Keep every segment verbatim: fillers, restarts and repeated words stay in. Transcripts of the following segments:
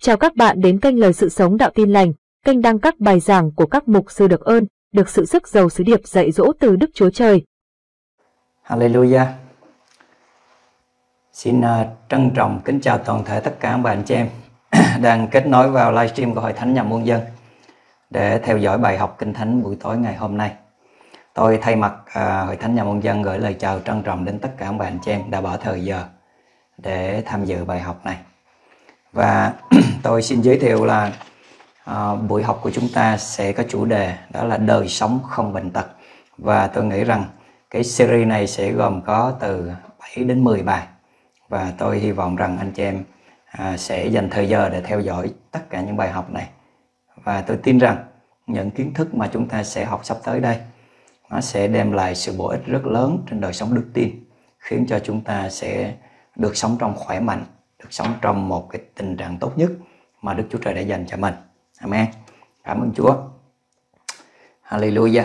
Chào các bạn đến kênh Lời Sự Sống Đạo Tin Lành, kênh đăng các bài giảng của các mục sư được ơn, được sự sức giàu sứ điệp dạy dỗ từ Đức Chúa Trời. Hallelujah. Xin uh, trân trọng kính chào toàn thể tất cả các bạn chị em đang kết nối vào livestream của Hội Thánh Nhà Muôn Dân để theo dõi bài học Kinh Thánh buổi tối ngày hôm nay. Tôi thay mặt uh, Hội Thánh Nhà Muôn Dân gửi lời chào trân trọng đến tất cả các bạn chị em đã bỏ thời giờ để tham dự bài học này. Và tôi xin giới thiệu là uh, buổi học của chúng ta sẽ có chủ đề đó là đời sống không bệnh tật. Và tôi nghĩ rằng cái series này sẽ gồm có từ bảy đến mười bài. Và tôi hy vọng rằng anh chị em uh, sẽ dành thời giờ để theo dõi tất cả những bài học này. Và tôi tin rằng những kiến thức mà chúng ta sẽ học sắp tới đây nó sẽ đem lại sự bổ ích rất lớn trên đời sống đức tin, khiến cho chúng ta sẽ được sống trong khỏe mạnh, được sống trong một cái tình trạng tốt nhất mà Đức Chúa Trời đã dành cho mình. Amen. Cảm ơn Chúa. Hallelujah.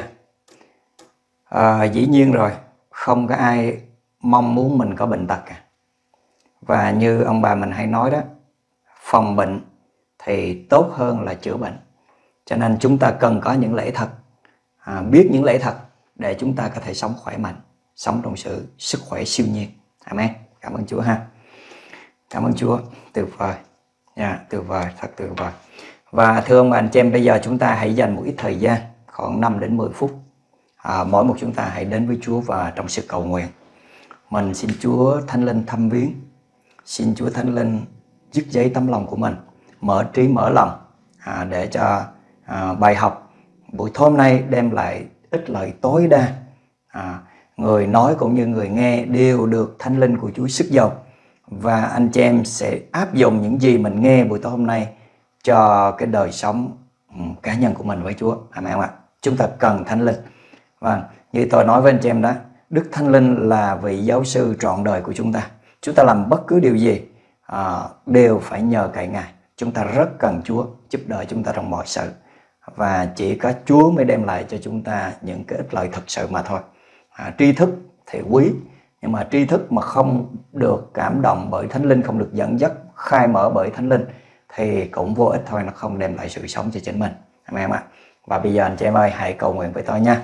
À, dĩ nhiên rồi, không có ai mong muốn mình có bệnh tật cả. Và như ông bà mình hay nói đó, phòng bệnh thì tốt hơn là chữa bệnh. Cho nên chúng ta cần có những lẽ thật, à, biết những lẽ thật để chúng ta có thể sống khỏe mạnh, sống trong sự sức khỏe siêu nhiên. Amen. Cảm ơn Chúa ha. Cảm ơn Chúa. Tuyệt vời. Yeah, tuyệt vời, thật tuyệt vời. Và thưa ông bà anh chị em, bây giờ chúng ta hãy dành một ít thời gian, khoảng năm đến mười phút. À, mỗi một chúng ta hãy đến với Chúa và trong sự cầu nguyện. Mình xin Chúa Thánh Linh thăm viếng. Xin Chúa Thánh Linh dứt giấy tấm lòng của mình, mở trí mở lòng à, để cho à, bài học buổi tối hôm nay đem lại ích lợi tối đa. À, người nói cũng như người nghe đều được Thánh Linh của Chúa sức giàu. Và anh chị em sẽ áp dụng những gì mình nghe buổi tối hôm nay cho cái đời sống um, cá nhân của mình với Chúa. Amen ạ. Chúng ta cần Thánh Linh. Và như tôi nói với anh chị em đó, Đức Thánh Linh là vị giáo sư trọn đời của chúng ta. Chúng ta làm bất cứ điều gì à, đều phải nhờ cậy Ngài. Chúng ta rất cần Chúa giúp đỡ chúng ta trong mọi sự. Và chỉ có Chúa mới đem lại cho chúng ta những cái ích lợi thật sự mà thôi. À, tri thức thì quý, nhưng mà tri thức mà không được cảm động bởi Thánh Linh, không được dẫn dắt, khai mở bởi Thánh Linh thì cũng vô ích thôi, nó không đem lại sự sống cho chính mình. Amen ạ. Và bây giờ anh chị em ơi, hãy cầu nguyện với tôi nha.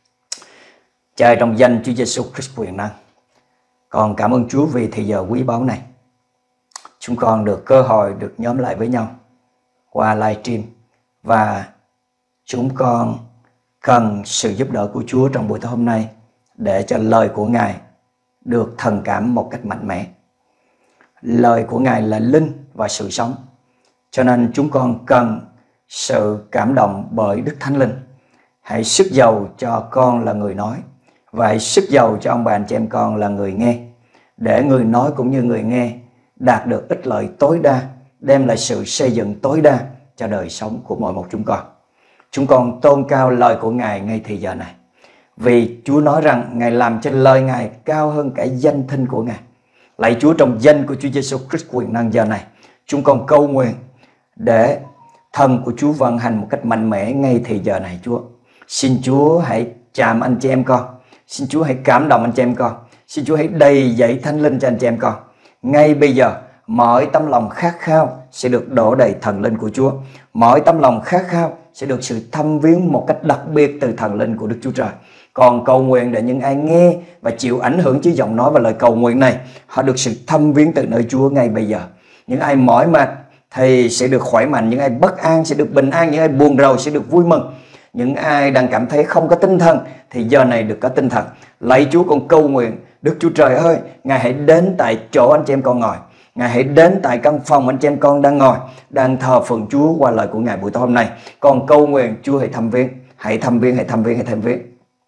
Cha, trong danh Chúa Giêsu Christ quyền năng, con cảm ơn Chúa vì thời giờ quý báu này. Chúng con được cơ hội được nhóm lại với nhau qua livestream, và chúng con cần sự giúp đỡ của Chúa trong buổi tối hôm nay để cho lời của Ngài được thần cảm một cách mạnh mẽ. Lời của Ngài là linh và sự sống. Cho nên chúng con cần sự cảm động bởi Đức Thánh Linh. Hãy sức giàu cho con là người nói, và hãy sức giàu cho ông bà anh chị em con là người nghe, để người nói cũng như người nghe đạt được ích lợi tối đa, đem lại sự xây dựng tối đa cho đời sống của mỗi một chúng con. Chúng con tôn cao lời của Ngài ngay thì giờ này, vì Chúa nói rằng Ngài làm cho lời Ngài cao hơn cả danh thinh của Ngài. Lạy Chúa, trong danh của Chúa Giêsu Christ quyền năng giờ này, chúng con cầu nguyện để thần của Chúa vận hành một cách mạnh mẽ ngay thì giờ này. Chúa, xin Chúa hãy chạm anh chị em con. Xin Chúa hãy cảm động anh chị em con. Xin Chúa hãy đầy dẫy Thánh Linh cho anh chị em con. Ngay bây giờ, mọi tấm lòng khát khao sẽ được đổ đầy thần linh của Chúa. Mọi tấm lòng khát khao sẽ được sự thăm viếng một cách đặc biệt từ thần linh của Đức Chúa Trời. Còn cầu nguyện để những ai nghe và chịu ảnh hưởng chứ giọng nói và lời cầu nguyện này, họ được sự thăm viếng từ nơi Chúa ngay bây giờ. Những ai mỏi mệt thì sẽ được khỏe mạnh, những ai bất an sẽ được bình an, những ai buồn rầu sẽ được vui mừng, những ai đang cảm thấy không có tinh thần thì giờ này được có tinh thần. Lạy Chúa, con cầu nguyện Đức Chúa Trời ơi, Ngài hãy đến tại chỗ anh chị em con ngồi. Ngài hãy đến tại căn phòng anh chị em con đang ngồi, đang thờ phượng Chúa qua lời của Ngài buổi tối hôm nay. Con cầu nguyện Chúa hãy thăm viếng, hãy thăm viếng, hãy thăm viếng, hãy thăm viếng.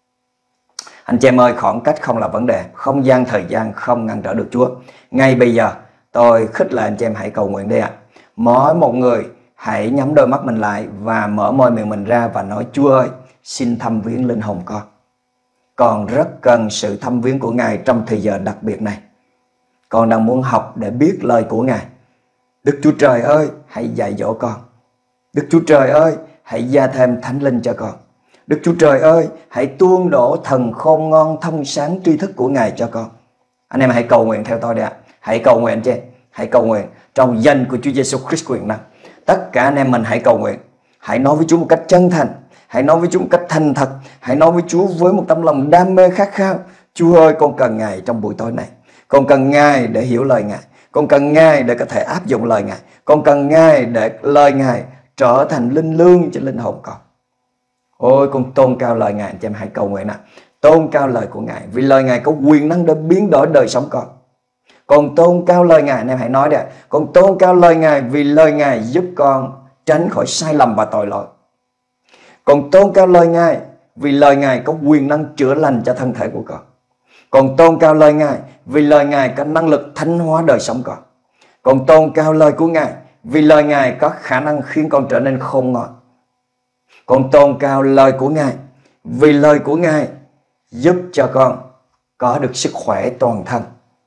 Anh chị em ơi, khoảng cách không là vấn đề, không gian thời gian không ngăn trở được Chúa. Ngay bây giờ tôi khích lệ anh chị em hãy cầu nguyện đi ạ. Mỗi một người hãy nhắm đôi mắt mình lại và mở môi miệng mình ra và nói: Chúa ơi, xin thăm viếng linh hồn con. Con rất cần sự thăm viếng của Ngài trong thời giờ đặc biệt này. Con đang muốn học để biết lời của Ngài. Đức Chúa Trời ơi, hãy dạy dỗ con. Đức Chúa Trời ơi, hãy gia thêm Thánh Linh cho con. Đức Chúa Trời ơi, hãy tuôn đổ thần khôn ngoan thông sáng tri thức của Ngài cho con. Anh em hãy cầu nguyện theo tôi đi ạ. Hãy cầu nguyện chứ. Hãy cầu nguyện trong danh của Chúa Giêsu Christ quyền năng. Tất cả anh em mình hãy cầu nguyện, hãy nói với Chúa một cách chân thành, hãy nói với Chúa một cách thành thật, hãy nói với Chúa với một tấm lòng đam mê khát khao. Chúa ơi, con cần Ngài trong buổi tối này. Con cần Ngài để hiểu lời Ngài. Con cần Ngài để có thể áp dụng lời Ngài. Con cần Ngài để lời Ngài trở thành linh lương cho linh hồn con. Ôi, con tôn cao lời Ngài. Anh chị em hãy cầu nguyện nào. Tôn cao lời của Ngài, vì lời Ngài có quyền năng để biến đổi đời sống con. Con tôn cao lời Ngài, anh em hãy nói đi. Con tôn cao lời Ngài vì lời Ngài giúp con tránh khỏi sai lầm và tội lỗi. Con tôn cao lời Ngài vì lời Ngài có quyền năng chữa lành cho thân thể của con. Con tôn cao lời Ngài vì lời Ngài có năng lực thánh hóa đời sống con. Con tôn cao lời của Ngài vì lời Ngài có khả năng khiến con trở nên khôn ngoan. Con tôn cao lời của Ngài vì lời của Ngài giúp cho con có được sức khỏe toàn thân.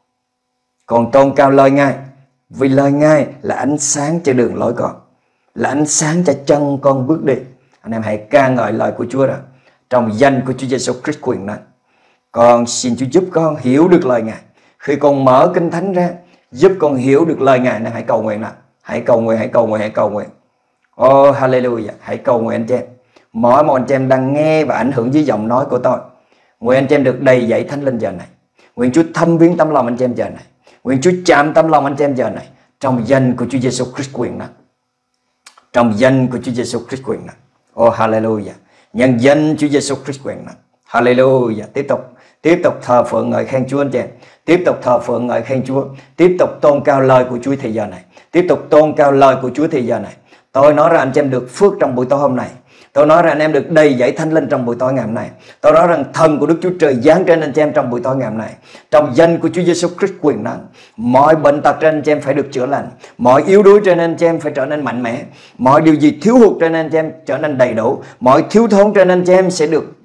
Con tôn cao lời Ngài vì lời Ngài là ánh sáng cho đường lối con, là ánh sáng cho chân con bước đi. Anh em hãy ca ngợi lời của Chúa đó. Trong danh của Chúa Giêsu Christ quyền năng, con xin Chúa giúp con hiểu được lời Ngài. Khi con mở Kinh Thánh ra, giúp con hiểu được lời Ngài. Nên hãy cầu nguyện nào. Hãy cầu nguyện, hãy cầu nguyện, hãy cầu nguyện. Oh hallelujah. Hãy cầu nguyện anh chị em. Mỗi một anh chị em đang nghe và ảnh hưởng với giọng nói của tôi, nguyện anh chị em được đầy dẫy Thánh Linh giờ này. Nguyện Chúa thăm viếng tâm lòng anh chị em giờ này. Nguyện Chúa chạm tâm lòng anh chị em giờ này. Trong danh của Chúa Giêsu Christ quyền năng. Trong danh của Chúa Giêsu Christ quyền năng. Oh hallelujah. Nhân danh Chúa Giêsu Christ quyền năng. Hallelujah. Tiếp tục Tiếp tục thờ phượng ngợi khen Chúa anh chị em. Tiếp tục thờ phượng ngợi khen Chúa. Tiếp tục tôn cao lời của Chúa thì giờ này. Tiếp tục tôn cao lời của Chúa thì giờ này. Tôi nói rằng anh chị em được phước trong buổi tối hôm nay. Tôi nói rằng anh em được đầy dẫy Thánh Linh trong buổi tối ngày hôm nay. Tôi nói rằng thần của Đức Chúa Trời giáng trên anh chị em trong buổi tối ngày hôm nay. Trong danh của Chúa Giêsu Christ quyền năng, mọi bệnh tật trên anh chị em phải được chữa lành, mọi yếu đuối trên anh chị em phải trở nên mạnh mẽ, mọi điều gì thiếu hụt trên anh chị em trở nên đầy đủ, mọi thiếu thốn trên anh chị em sẽ được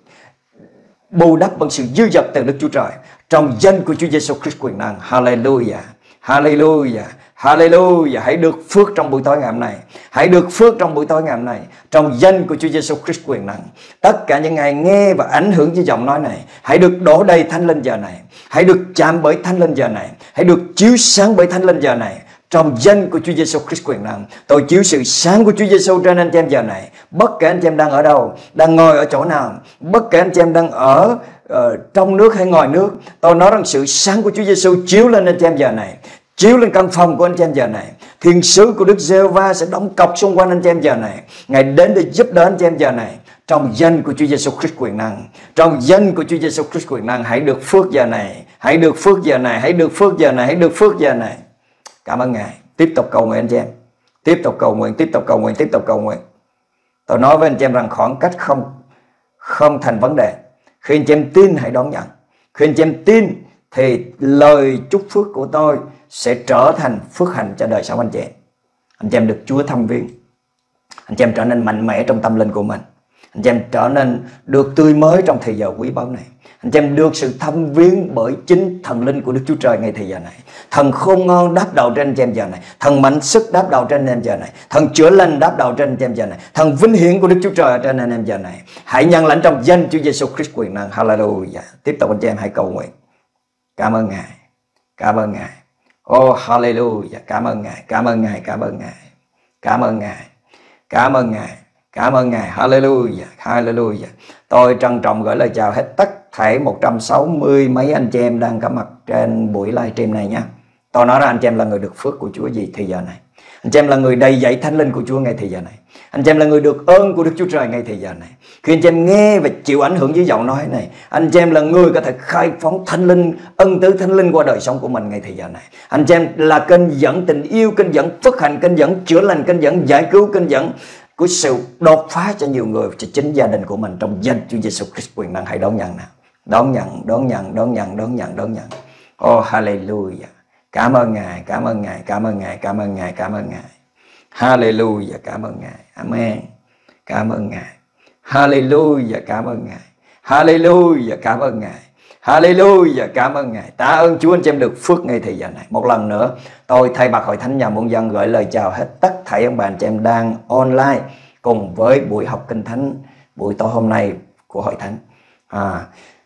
bù đắp bằng sự dư dật từ Đức Chúa Trời. Trong danh của Chúa Giêsu Christ quyền năng. Hallelujah. Hallelujah. Hallelujah. Hãy được phước trong buổi tối ngày hôm nay. Hãy được phước trong buổi tối ngày hôm nay. Trong danh của Chúa Giêsu Christ quyền năng. Tất cả những ai nghe và ảnh hưởng với giọng nói này, hãy được đổ đầy Thánh Linh giờ này. Hãy được chạm bởi Thánh Linh giờ này. Hãy được chiếu sáng bởi Thánh Linh giờ này. Trong danh của Chúa Giêsu Christ quyền năng, tôi chiếu sự sáng của Chúa Giêsu trên anh chị em giờ này. Bất kể anh chị em đang ở đâu, đang ngồi ở chỗ nào, bất kể anh chị em đang ở uh, trong nước hay ngoài nước, tôi nói rằng sự sáng của Chúa Giêsu chiếu lên anh chị em giờ này, chiếu lên căn phòng của anh chị em giờ này. Thiên sứ của Đức Giê-hô-va sẽ đóng cọc xung quanh anh chị em giờ này. Ngài đến để giúp đỡ anh chị em giờ này. Trong danh của Chúa Giêsu Christ quyền năng, trong danh của Chúa Giêsu Christ quyền năng, hãy được phước giờ này, hãy được phước giờ này, hãy được phước giờ này, hãy được phước giờ này. Cảm ơn Ngài. Tiếp tục cầu nguyện anh chị em. Tiếp tục cầu nguyện, tiếp tục cầu nguyện, tiếp tục cầu nguyện. Tôi nói với anh chị em rằng khoảng cách không không thành vấn đề. Khi anh chị em tin hãy đón nhận. Khi anh chị em tin thì lời chúc phước của tôi sẽ trở thành phước hạnh cho đời sống anh chị em. Anh chị em được Chúa thăm viếng. Anh chị em trở nên mạnh mẽ trong tâm linh của mình. Anh chị em trở nên được tươi mới trong thời giờ quý báu này. Anh chị em được sự thăm viếng bởi chính thần linh của Đức Chúa Trời ngay thời giờ này. Thần khôn ngoan đáp đầu trên anh chị em giờ này. Thần mạnh sức đáp đầu trên anh em giờ này. Thần chữa lành đáp đầu trên anh chị em giờ này. Thần vinh hiển của Đức Chúa Trời ở trên anh em giờ này. Hãy nhận lãnh trong danh Chúa Giêsu Christ quyền năng. Hallelujah. Tiếp tục anh chị em hãy cầu nguyện. Cảm ơn Ngài. Cảm ơn Ngài. Oh hallelujah. Cảm ơn Ngài. Cảm ơn Ngài. Cảm ơn Ngài. Cảm ơn Ngài. Cảm ơn Ngài. Cảm ơn Ngài. Hallelujah. Hallelujah. Tôi trân trọng gửi lời chào hết tất thảy một trăm sáu mươi mấy anh chị em đang có mặt trên buổi livestream này nha. Tôi nói rằng anh chị em là người được phước của Chúa gì thì giờ này. Anh chị em là người đầy dẫy Thánh Linh của Chúa ngay thì giờ này. Anh chị em là người được ơn của Đức Chúa Trời ngay thì giờ này. Khi anh chị em nghe và chịu ảnh hưởng với giọng nói này, anh chị em là người có thể khai phóng Thánh Linh, ân tứ Thánh Linh qua đời sống của mình ngay thì giờ này. Anh chị em là kênh dẫn tình yêu, kênh dẫn phước hạnh, kênh dẫn chữa lành, kênh dẫn giải cứu, kênh dẫn của sự đột phá cho nhiều người, cho chính gia đình của mình. Trong danh Chúa Giêsu Christ quyền năng, hãy đón nhận nào. Đón nhận, đón nhận, đón nhận, đón nhận, đón nhận. Oh hallelujah. Cảm ơn Ngài, cảm ơn Ngài, cảm ơn Ngài, cảm ơn Ngài, cảm ơn Ngài. Hallelujah, cảm ơn Ngài. Amen. Cảm ơn Ngài. Hallelujah, cảm ơn Ngài. Hallelujah, cảm ơn Ngài. Hallelujah, cảm ơn Ngài. Tạ ơn Chúa anh chị em được phước ngay thời giờ này. Một lần nữa, tôi thay mặt Hội Thánh Nhà Muôn Dân gửi lời chào hết tất thảy ông bà anh chị em đang online cùng với buổi học Kinh Thánh buổi tối hôm nay của Hội Thánh. À,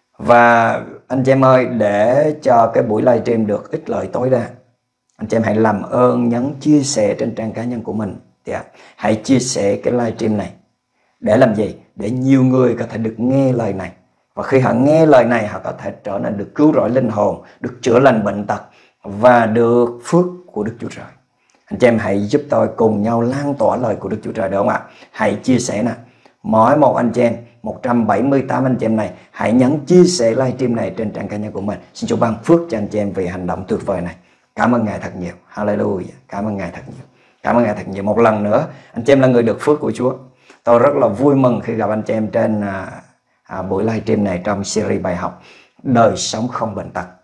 và anh chị em ơi, để cho cái buổi livestream được ích lợi tối đa, anh chị em hãy làm ơn nhấn chia sẻ trên trang cá nhân của mình Yeah. Hãy chia sẻ cái livestream này. Để làm gì? Để nhiều người có thể được nghe lời này. Và khi họ nghe lời này, họ có thể trở nên được cứu rỗi linh hồn, được chữa lành bệnh tật và được phước của Đức Chúa Trời. Anh chị em hãy giúp tôi cùng nhau lan tỏa lời của Đức Chúa Trời được không ạ? Hãy chia sẻ nè. Mỗi một anh chị em, một trăm bảy mươi tám anh chị em này, hãy nhấn chia sẻ livestream này trên trang cá nhân của mình. Xin Chúa ban phước cho anh chị em vì hành động tuyệt vời này. Cảm ơn Ngài thật nhiều. Hallelujah. Cảm ơn Ngài thật nhiều. Cảm ơn Ngài thật nhiều. Một lần nữa, anh chị em là người được phước của Chúa. Tôi rất là vui mừng khi gặp anh chị em trên à, à, buổi livestream này trong series bài học Đời sống không bệnh tật.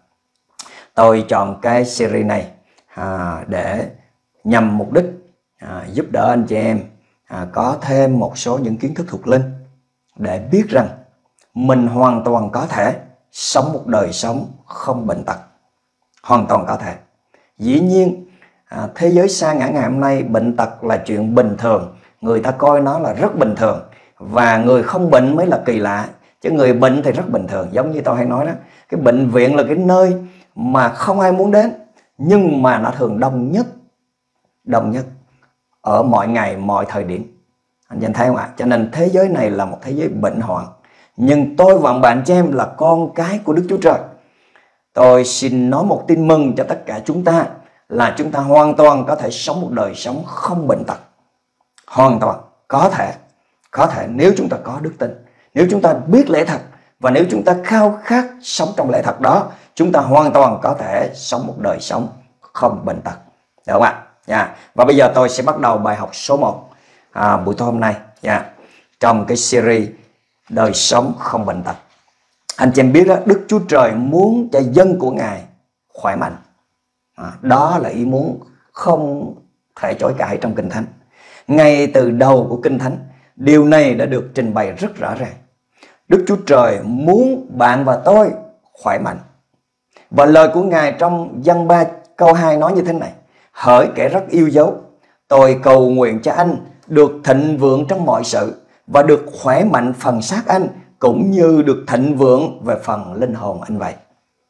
Tôi chọn cái series này à, để nhằm mục đích à, giúp đỡ anh chị em à, có thêm một số những kiến thức thuộc linh để biết rằng mình hoàn toàn có thể sống một đời sống không bệnh tật. Hoàn toàn có thể. Dĩ nhiên à, thế giới sa ngã ngày hôm nay bệnh tật là chuyện bình thường. Người ta coi nó là rất bình thường. Và người không bệnh mới là kỳ lạ. Chứ người bệnh thì rất bình thường. Giống như tôi hay nói đó, cái bệnh viện là cái nơi mà không ai muốn đến, nhưng mà nó thường đông nhất. Đông nhất ở mọi ngày, mọi thời điểm. Anh nhìn thấy không ạ? Cho nên thế giới này là một thế giới bệnh hoạn. Nhưng tôi và bạn chị em là con cái của Đức Chúa Trời. Tôi xin nói một tin mừng cho tất cả chúng ta là chúng ta hoàn toàn có thể sống một đời sống không bệnh tật. Hoàn toàn có thể. Có thể nếu chúng ta có đức tin, nếu chúng ta biết lẽ thật, và nếu chúng ta khao khát sống trong lẽ thật đó, chúng ta hoàn toàn có thể sống một đời sống không bệnh tật. Được không ạ? Yeah. Và bây giờ tôi sẽ bắt đầu bài học số một à, buổi tối hôm nay yeah. Trong cái series đời sống không bệnh tật. Anh chị em biết đó, Đức Chúa Trời muốn cho dân của Ngài khỏe mạnh. à, Đó là ý muốn không thể chối cãi trong Kinh Thánh. Ngay từ đầu của Kinh Thánh, điều này đã được trình bày rất rõ ràng. Đức Chúa Trời muốn bạn và tôi khỏe mạnh. Và lời của Ngài trong Giăng ba câu hai nói như thế này: hỡi kẻ rất yêu dấu, tôi cầu nguyện cho anh được thịnh vượng trong mọi sự, và được khỏe mạnh phần xác anh, cũng như được thịnh vượng về phần linh hồn anh vậy.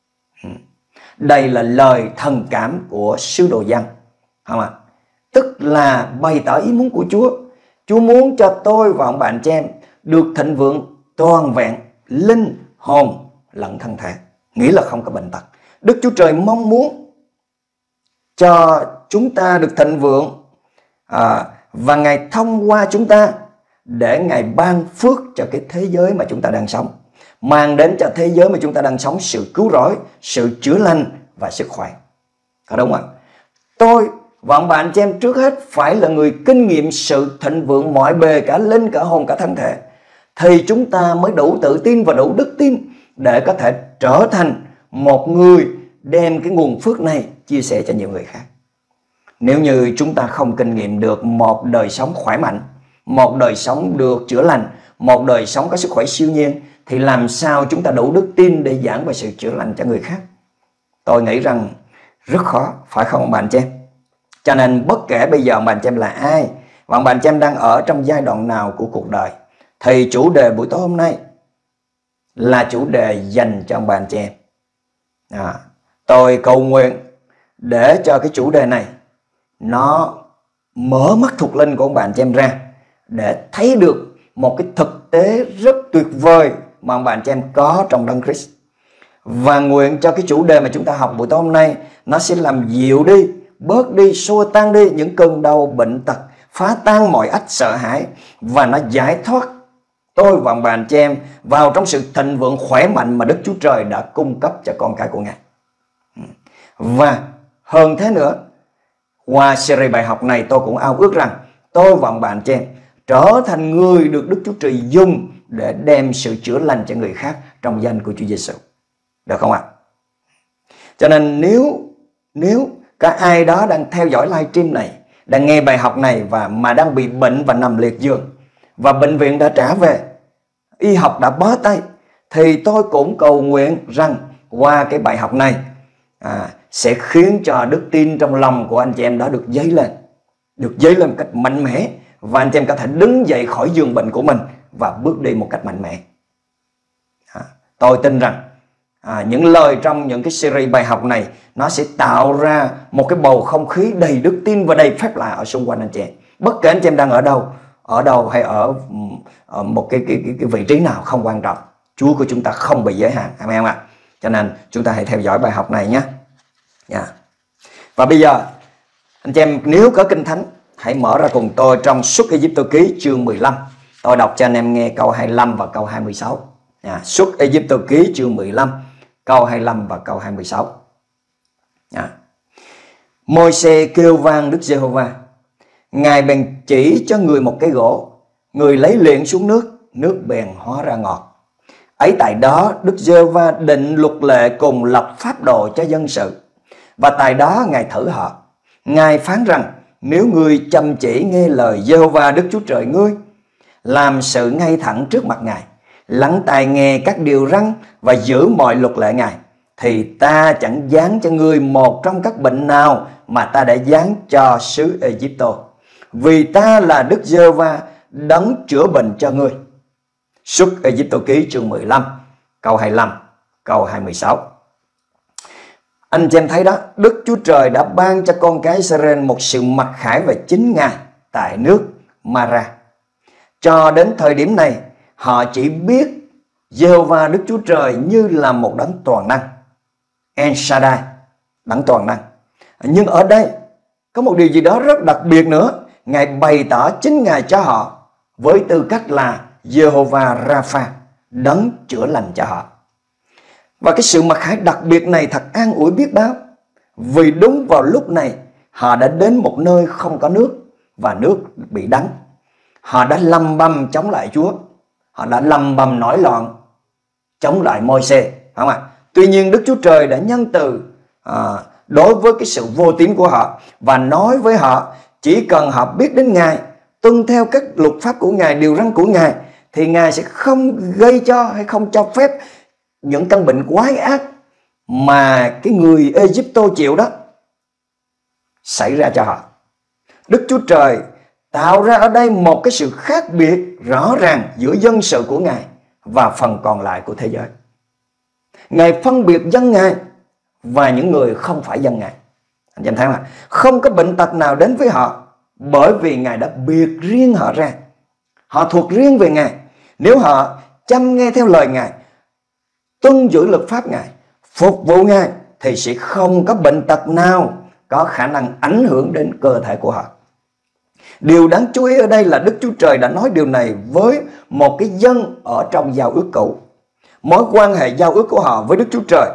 Đây là lời thần cảm của sứ đồ Giăng, không ạ? Tức là bày tỏ ý muốn của Chúa. Chúa muốn cho tôi và ông bạn chị em được thịnh vượng toàn vẹn linh hồn lẫn thân thể, nghĩa là không có bệnh tật. Đức Chúa Trời mong muốn cho chúng ta được thịnh vượng à, và Ngài thông qua chúng ta để Ngài ban phước cho cái thế giới mà chúng ta đang sống, mang đến cho thế giới mà chúng ta đang sống sự cứu rỗi, sự chữa lành và sức khỏe. Có đúng không ạ? Tôi và ông bạn chị em trước hết phải là người kinh nghiệm sự thịnh vượng mọi bề, cả linh, cả hồn, cả thân thể, thì chúng ta mới đủ tự tin và đủ đức tin để có thể trở thành một người đem cái nguồn phước này chia sẻ cho nhiều người khác. Nếu như chúng ta không kinh nghiệm được một đời sống khỏe mạnh, một đời sống được chữa lành, một đời sống có sức khỏe siêu nhiên, thì làm sao chúng ta đủ đức tin để giảng về sự chữa lành cho người khác? Tôi nghĩ rằng rất khó, phải không ông bạn chị em? Cho nên bất kể bây giờ ông bạn chị em là ai, và ông bạn chị em đang ở trong giai đoạn nào của cuộc đời, thì chủ đề buổi tối hôm nay là chủ đề dành cho ông bạn chị em. À, tôi cầu nguyện để cho cái chủ đề này nó mở mắt thuộc linh của ông bạn chị em ra, để thấy được một cái thực tế rất tuyệt vời mà ông bạn chị em có trong Đấng Christ. Và nguyện cho cái chủ đề mà chúng ta học buổi tối hôm nay nó sẽ làm dịu đi, bớt đi, xua tan đi những cơn đau bệnh tật, phá tan mọi ách sợ hãi, và nó giải thoát tôi và ông bạn chị em vào trong sự thịnh vượng khỏe mạnh mà Đức Chúa Trời đã cung cấp cho con cái của Ngài. Và hơn thế nữa, qua series bài học này tôi cũng ao ước rằng tôi và ông bạn chị em trở thành người được Đức Chúa Trời dùng để đem sự chữa lành cho người khác trong danh của Chúa Giêsu. Được không ạ? Cho nên nếu nếu có ai đó đang theo dõi livestream này, đang nghe bài học này và mà đang bị bệnh và nằm liệt giường, và bệnh viện đã trả về, y học đã bó tay, thì tôi cũng cầu nguyện rằng qua cái bài học này à, sẽ khiến cho đức tin trong lòng của anh chị em đó được dấy lên, được dấy lên một cách mạnh mẽ, và anh chị em có thể đứng dậy khỏi giường bệnh của mình và bước đi một cách mạnh mẽ. À, tôi tin rằng à, những lời trong những cái series bài học này nó sẽ tạo ra một cái bầu không khí đầy đức tin và đầy phép lạ ở xung quanh anh chị em. Bất kể anh chị em đang ở đâu, ở đâu hay ở, ở một cái, cái, cái, cái vị trí nào không quan trọng. Chúa của chúng ta không bị giới hạn. Amen ạ. Cho nên chúng ta hãy theo dõi bài học này nhé. Yeah. Và bây giờ anh chị em nếu có Kinh Thánh, hãy mở ra cùng tôi trong Xuất Ai-cập ký chương mười lăm. Tôi đọc cho anh em nghe câu hai mươi lăm và câu hai mươi sáu. Yeah. Xuất Ai-cập ký chương mười lăm, câu hai mươi lăm và câu hai mươi sáu. Yeah. Môi-se kêu vang Đức Giê-hô-va. Ngài bèn chỉ cho người một cái gỗ, người lấy liền xuống nước, nước bèn hóa ra ngọt. Ấy tại đó Đức Giê-hô-va định luật lệ cùng lập pháp độ cho dân sự. Và tại đó Ngài thử họ. Ngài phán rằng nếu ngươi chăm chỉ nghe lời Giê-hô-va Đức Chúa Trời ngươi, làm sự ngay thẳng trước mặt Ngài, lắng tai nghe các điều răn và giữ mọi luật lệ Ngài, thì ta chẳng giáng cho ngươi một trong các bệnh nào mà ta đã giáng cho xứ Ai-cập. Vì ta là Đức Giê-hô-va đấng chữa bệnh cho ngươi. Xuất Ai-cập ký chương mười lăm, câu hai mươi lăm, câu hai mươi sáu. Anh chị em thấy đó, Đức Chúa Trời đã ban cho con cái Israel một sự mặc khải về chính Ngài tại nước Mara. Cho đến thời điểm này, họ chỉ biết Giê-hô-va Đức Chúa Trời như là một đấng toàn năng, El Shaddai, đấng toàn năng. Nhưng ở đây có một điều gì đó rất đặc biệt nữa. Ngài bày tỏ chính Ngài cho họ với tư cách là Giê-hô-va Rapha, đấng chữa lành cho họ. Và cái sự mặc khải đặc biệt này thật an ủi biết bao. Vì đúng vào lúc này họ đã đến một nơi không có nước và nước bị đắng. Họ đã lầm bầm chống lại Chúa. Họ đã lầm bầm nổi loạn chống lại Môi-se, phải không ạ? Tuy nhiên Đức Chúa Trời đã nhân từ à, đối với cái sự vô tín của họ và nói với họ chỉ cần họ biết đến Ngài, tuân theo các luật pháp của Ngài, điều răn của Ngài, thì Ngài sẽ không gây cho hay không cho phép những căn bệnh quái ác mà cái người Ai-cập chịu đó xảy ra cho họ. Đức Chúa Trời tạo ra ở đây một cái sự khác biệt rõ ràng giữa dân sự của Ngài và phần còn lại của thế giới. Ngài phân biệt dân Ngài và những người không phải dân Ngài. Anh em thấy mà, không có bệnh tật nào đến với họ, bởi vì Ngài đã biệt riêng họ ra. Họ thuộc riêng về Ngài. Nếu họ chăm nghe theo lời Ngài, tuân giữ luật pháp Ngài, phục vụ Ngài, thì sẽ không có bệnh tật nào có khả năng ảnh hưởng đến cơ thể của họ. Điều đáng chú ý ở đây là Đức Chúa Trời đã nói điều này với một cái dân ở trong giao ước cũ. Mối quan hệ giao ước của họ với Đức Chúa Trời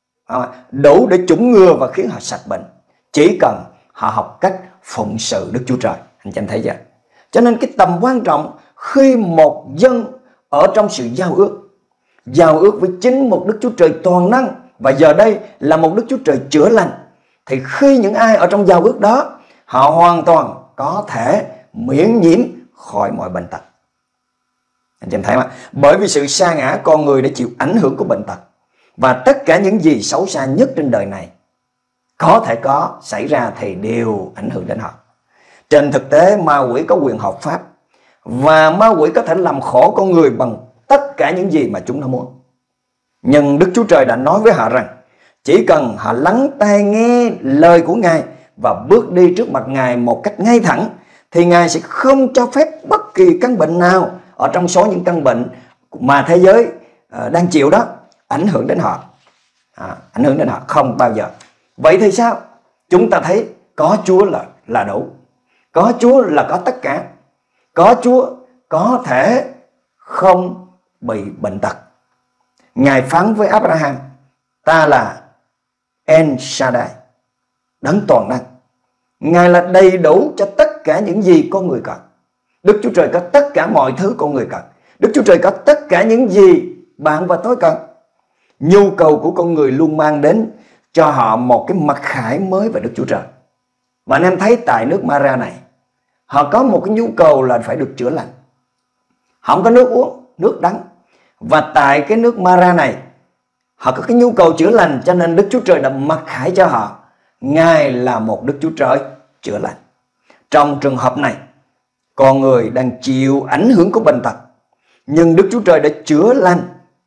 đủ để chủng ngừa và khiến họ sạch bệnh, chỉ cần họ học cách phụng sự Đức Chúa Trời. Anh chị em thấy chưa? Cho nên cái tầm quan trọng khi một dân ở trong sự giao ước, giao ước với chính một Đức Chúa Trời toàn năng, và giờ đây là một Đức Chúa Trời chữa lành, thì khi những ai ở trong giao ước đó, họ hoàn toàn có thể miễn nhiễm khỏi mọi bệnh tật. Anh chị em thấy mà, bởi vì sự sa ngã con người đã chịu ảnh hưởng của bệnh tật, và tất cả những gì xấu xa nhất trên đời này có thể có xảy ra thì đều ảnh hưởng đến họ. Trên thực tế, ma quỷ có quyền hợp pháp, và ma quỷ có thể làm khổ con người bằng tất cả những gì mà chúng nó muốn. Nhưng Đức Chúa Trời đã nói với họ rằng chỉ cần họ lắng tai nghe lời của Ngài và bước đi trước mặt Ngài một cách ngay thẳng, thì Ngài sẽ không cho phép bất kỳ căn bệnh nào ở trong số những căn bệnh mà thế giới uh, đang chịu đó ảnh hưởng đến họ. À, ảnh hưởng đến họ không bao giờ. Vậy thì sao? Chúng ta thấy có Chúa là, là đủ. Có Chúa là có tất cả. Có Chúa có thể không bị bệnh tật. Ngài phán với Abraham, ta là El Shaddai, đấng toàn năng. Ngài là đầy đủ cho tất cả những gì con người cần. Đức Chúa Trời có tất cả mọi thứ con người cần. Đức Chúa Trời có tất cả những gì bạn và tôi cần. Nhu cầu của con người luôn mang đến cho họ một cái mặc khải mới về Đức Chúa Trời. Và anh em thấy tại nước Mara này, họ có một cái nhu cầu là phải được chữa lành. Họ không có nước uống, nước đắng. Và tại cái nước Mara này, họ có cái nhu cầu chữa lành, cho nên Đức Chúa Trời đã mặc khải cho họ. Ngài là một Đức Chúa Trời chữa lành. Trong trường hợp này, con người đang chịu ảnh hưởng của bệnh tật, nhưng Đức Chúa Trời đã chữa lành.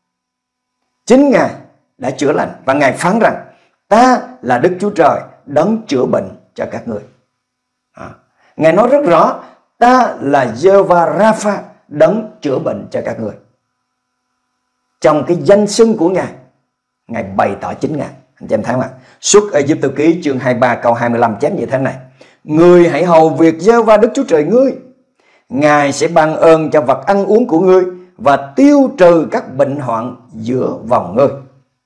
Chính Ngài đã chữa lành, và Ngài phán rằng ta là Đức Chúa Trời đấng chữa bệnh cho các người. À, Ngài nói rất rõ, ta là Giê-hô-va Ra-pha, đấng chữa bệnh cho các người. Trong cái danh xưng của Ngài, Ngài bày tỏ chính Ngài. Anh chị em thấy không ạ? Xuất Ê-díp-tô ký chương hai mươi ba câu hai mươi lăm chép như thế này: Ngươi hãy hầu việc Giê-hô-va Đức Chúa Trời ngươi, Ngài sẽ ban ơn cho vật ăn uống của ngươi và tiêu trừ các bệnh hoạn giữa vòng ngươi.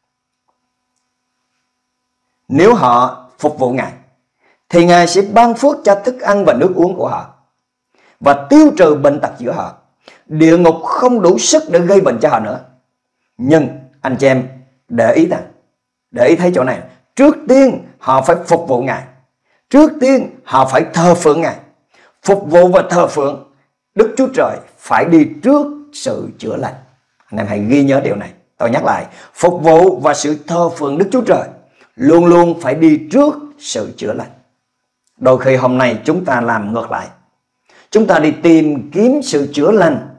Nếu họ phục vụ Ngài thì Ngài sẽ ban phước cho thức ăn và nước uống của họ và tiêu trừ bệnh tật giữa họ. Địa ngục không đủ sức để gây bệnh cho họ nữa. Nhưng anh chị em để ý rằng, để ý thấy chỗ này, trước tiên họ phải phục vụ Ngài. Trước tiên họ phải thờ phượng Ngài. Phục vụ và thờ phượng Đức Chúa Trời phải đi trước sự chữa lành. Anh em hãy ghi nhớ điều này. Tôi nhắc lại, phục vụ và sự thờ phượng Đức Chúa Trời luôn luôn phải đi trước sự chữa lành. Đôi khi hôm nay chúng ta làm ngược lại. Chúng ta đi tìm kiếm sự chữa lành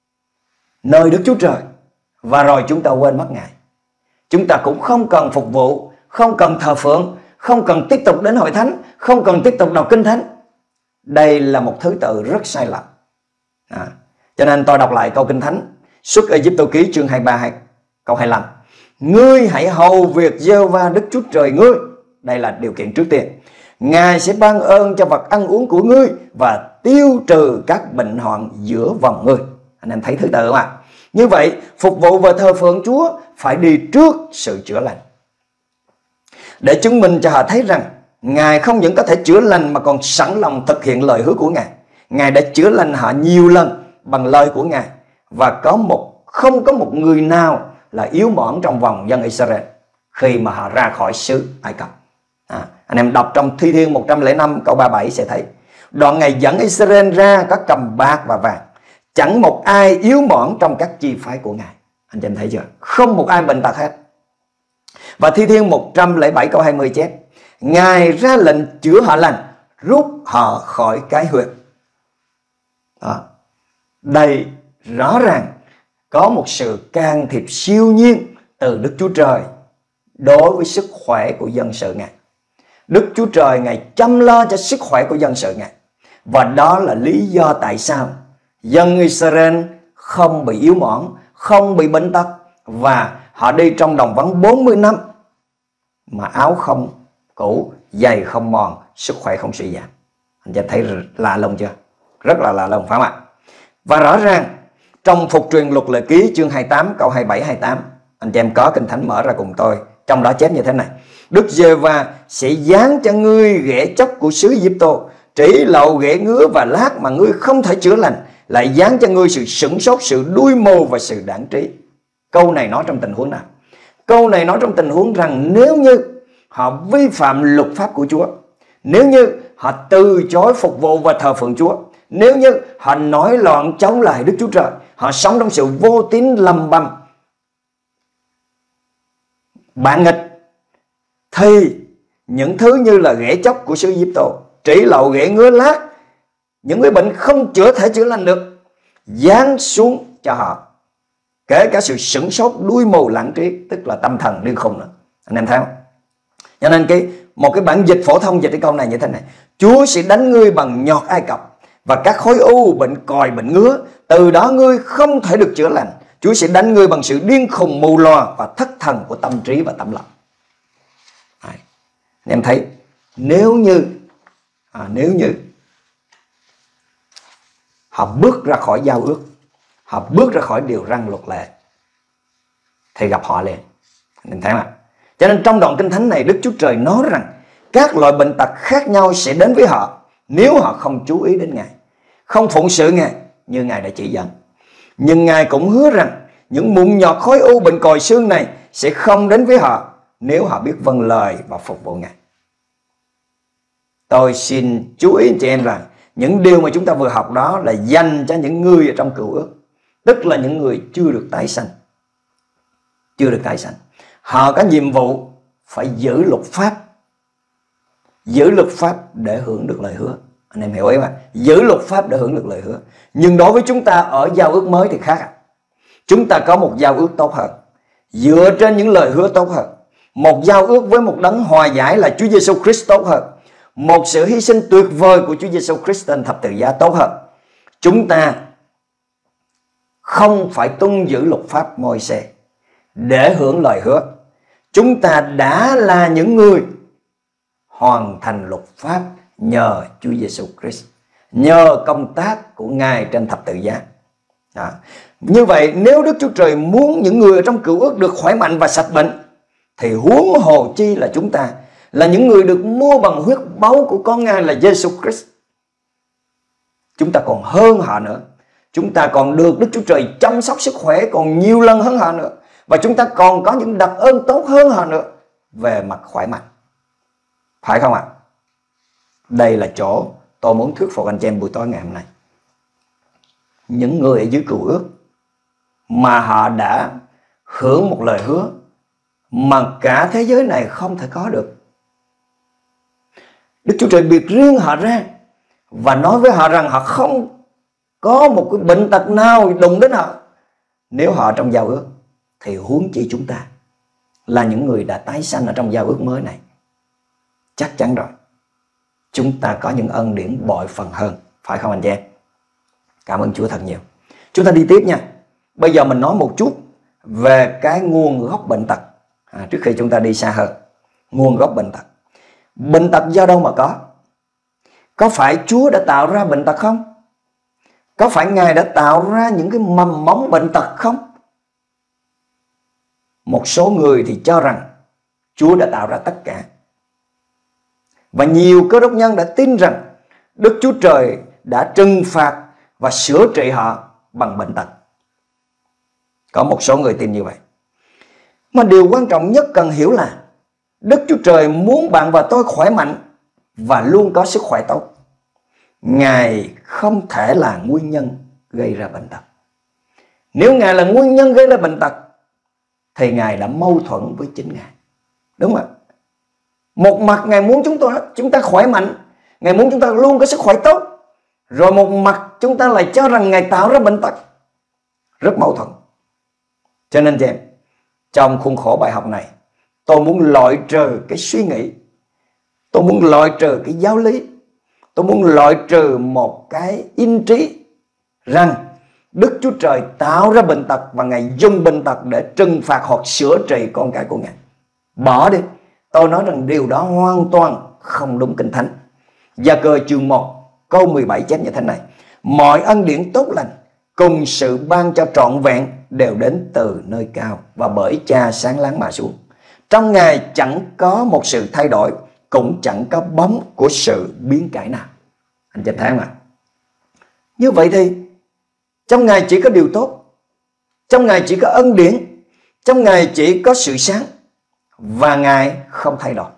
nơi Đức Chúa Trời, và rồi chúng ta quên mất Ngài. Chúng ta cũng không cần phục vụ, không cần thờ phượng, không cần tiếp tục đến hội thánh, không cần tiếp tục đọc kinh thánh. Đây là một thứ tự rất sai lầm. À, cho nên tôi đọc lại câu kinh thánh Xuất Ê-díp-tô ký chương hai mươi ba câu hai mươi lăm: Ngươi hãy hầu việc Giê-hô-va Đức Chúa Trời ngươi. Đây là điều kiện trước tiên. Ngài sẽ ban ơn cho vật ăn uống của ngươi và tiêu trừ các bệnh hoạn giữa vòng ngươi. Anh em thấy thứ tự không ạ? Như vậy, phục vụ và thờ phượng Chúa phải đi trước sự chữa lành, để chứng minh cho họ thấy rằng Ngài không những có thể chữa lành mà còn sẵn lòng thực hiện lời hứa của Ngài. Ngài đã chữa lành họ nhiều lần bằng lời của Ngài, và có một không có một người nào là yếu mỏng trong vòng dân Israel khi mà họ ra khỏi xứ Ai Cập. À, anh em đọc trong Thi Thiên một trăm lẻ năm câu ba mươi bảy sẽ thấy, đoạn Ngài dẫn Israel ra có cầm bạc và vàng, chẳng một ai yếu mỏng trong các chi phái của Ngài. Anh em thấy chưa? Không một ai bệnh tật hết. Và Thi Thiên một trăm lẻ bảy câu hai mươi chép, Ngài ra lệnh chữa họ lành, rút họ khỏi cái huyệt. Đó. Đây rõ ràng có một sự can thiệp siêu nhiên từ Đức Chúa Trời đối với sức khỏe của dân sự Ngài. Đức Chúa Trời Ngài chăm lo cho sức khỏe của dân sự Ngài. Và đó là lý do tại sao dân Israel không bị yếu mỏng, không bị bệnh tật, và họ đi trong đồng vắng bốn mươi năm mà áo không cũ, giày không mòn, sức khỏe không suy giảm. Anh chị thấy lạ lùng chưa? Rất là lạ lùng, phải không ạ? Và rõ ràng trong Phục truyền Luật Lệ Ký chương hai mươi tám câu hai mươi bảy hai mươi tám, anh chị em có kinh thánh mở ra cùng tôi. Trong đó chép như thế này: Đức Giê-hô-va sẽ giáng cho ngươi ghẻ chóc của xứ Ai-Cập, trĩ lậu, ghẻ ngứa và lác mà ngươi không thể chữa lành, lại giáng cho ngươi sự sửng sốt, sự đuôi mù và sự đãng trí. Câu này nói trong tình huống nào? Câu này nói trong tình huống rằng nếu như họ vi phạm luật pháp của Chúa, nếu như họ từ chối phục vụ và thờ phượng Chúa, nếu như họ nói loạn chống lại Đức Chúa Trời, họ sống trong sự vô tín lầm bầm, bạn nghịch, thì những thứ như là ghẻ chóc của xứ Ai-Cập, trĩ lậu, ghẻ ngứa lác, những cái bệnh không chữa thể chữa lành được, giáng xuống cho họ, kể cả sự sửng sốt, đuôi mù, lãng trí, tức là tâm thần điên khùng nữa. Anh em thấy không? Cho nên cái một cái bản dịch phổ thông dịch cái câu này như thế này: Chúa sẽ đánh ngươi bằng nhọt Ai Cập và các khối u, bệnh còi, bệnh ngứa, từ đó ngươi không thể được chữa lành. Chúa sẽ đánh ngươi bằng sự điên khùng, mù lòa và thất thần của tâm trí và tâm lòng. Đấy. Anh em thấy, nếu như à, nếu như họ bước ra khỏi giao ước, họ bước ra khỏi điều răn luật lệ, thì gặp họ liền. Anh em thấy không ạ? Cho nên trong đoạn kinh thánh này, Đức Chúa Trời nói rằng các loại bệnh tật khác nhau sẽ đến với họ nếu họ không chú ý đến Ngài, không phụng sự Ngài như Ngài đã chỉ dẫn. Nhưng Ngài cũng hứa rằng những mụn nhọt, khối u, bệnh còi xương này sẽ không đến với họ nếu họ biết vâng lời và phục vụ Ngài. Tôi xin chú ý chị em rằng những điều mà chúng ta vừa học đó là dành cho những người ở trong cựu ước, tức là những người chưa được tái sanh. Chưa được tái sanh. Họ có nhiệm vụ phải giữ luật pháp, giữ luật pháp để hưởng được lời hứa. Anh em hiểu ý mà? Giữ luật pháp để hưởng được lời hứa. Nhưng đối với chúng ta ở giao ước mới thì khác. Chúng ta có một giao ước tốt hơn, dựa trên những lời hứa tốt hơn, một giao ước với một đấng hòa giải là Chúa Giêsu Christ tốt hơn, một sự hy sinh tuyệt vời của Chúa Giêsu Christ trên thập tự giá tốt hơn. Chúng ta không phải tuân giữ luật pháp Môi-se để hưởng lời hứa. Chúng ta đã là những người hoàn thành luật pháp nhờ Chúa Giêsu Christ, nhờ công tác của Ngài trên thập tự giá. Đó. Như vậy nếu Đức Chúa Trời muốn những người ở trong cựu ước được khỏe mạnh và sạch bệnh, thì huống hồ chi là chúng ta, là những người được mua bằng huyết báu của con Ngài là Giêsu Christ. Chúng ta còn hơn họ nữa. Chúng ta còn được Đức Chúa Trời chăm sóc sức khỏe còn nhiều lần hơn họ nữa. Và chúng ta còn có những đặc ơn tốt hơn họ nữa về mặt khỏe mạnh. Phải không ạ? Đây là chỗ tôi muốn thuyết phục anh chị em buổi tối ngày hôm nay. Những người ở dưới cựu ước mà họ đã hưởng một lời hứa mà cả thế giới này không thể có được. Đức Chúa Trời biệt riêng họ ra và nói với họ rằng họ không có một cái bệnh tật nào đụng đến họ. Nếu họ trong giao ước thì huống chi chúng ta là những người đã tái sanh ở trong giao ước mới này. Chắc chắn rồi, chúng ta có những ân điển bội phần hơn. Phải không anh chị em? Cảm ơn Chúa thật nhiều. Chúng ta đi tiếp nha. Bây giờ mình nói một chút về cái nguồn gốc bệnh tật, à, trước khi chúng ta đi xa hơn. Nguồn gốc bệnh tật. Bệnh tật do đâu mà có? Có phải Chúa đã tạo ra bệnh tật không? Có phải Ngài đã tạo ra những cái mầm móng bệnh tật không? Một số người thì cho rằng Chúa đã tạo ra tất cả. Và nhiều cơ đốc nhân đã tin rằng Đức Chúa Trời đã trừng phạt và sửa trị họ bằng bệnh tật. Có một số người tin như vậy. Mà điều quan trọng nhất cần hiểu là Đức Chúa Trời muốn bạn và tôi khỏe mạnh và luôn có sức khỏe tốt. Ngài không thể là nguyên nhân gây ra bệnh tật. Nếu Ngài là nguyên nhân gây ra bệnh tật thì Ngài đã mâu thuẫn với chính Ngài. Đúng không ạ? Một mặt Ngài muốn chúng ta, chúng ta khỏe mạnh, Ngài muốn chúng ta luôn có sức khỏe tốt. Rồi một mặt chúng ta lại cho rằng Ngài tạo ra bệnh tật. Rất mâu thuẫn. Cho nên chị em, trong khuôn khổ bài học này, tôi muốn loại trừ cái suy nghĩ, tôi muốn loại trừ cái giáo lý, tôi muốn loại trừ một cái in trí rằng Đức Chúa Trời tạo ra bệnh tật và Ngài dùng bệnh tật để trừng phạt hoặc sửa trị con cái của Ngài. Bỏ đi. Tôi nói rằng điều đó hoàn toàn không đúng Kinh Thánh. Gia-cơ chương một câu mười bảy chép như thế này: mọi ân điển tốt lành cùng sự ban cho trọn vẹn đều đến từ nơi cao và bởi Cha sáng láng mà xuống. Trong Ngài chẳng có một sự thay đổi, cũng chẳng có bóng của sự biến cải nào. Anh chị thấy không ạ? Như vậy thì trong Ngài chỉ có điều tốt, trong Ngài chỉ có ân điển, trong Ngài chỉ có sự sáng, và Ngài không thay đổi.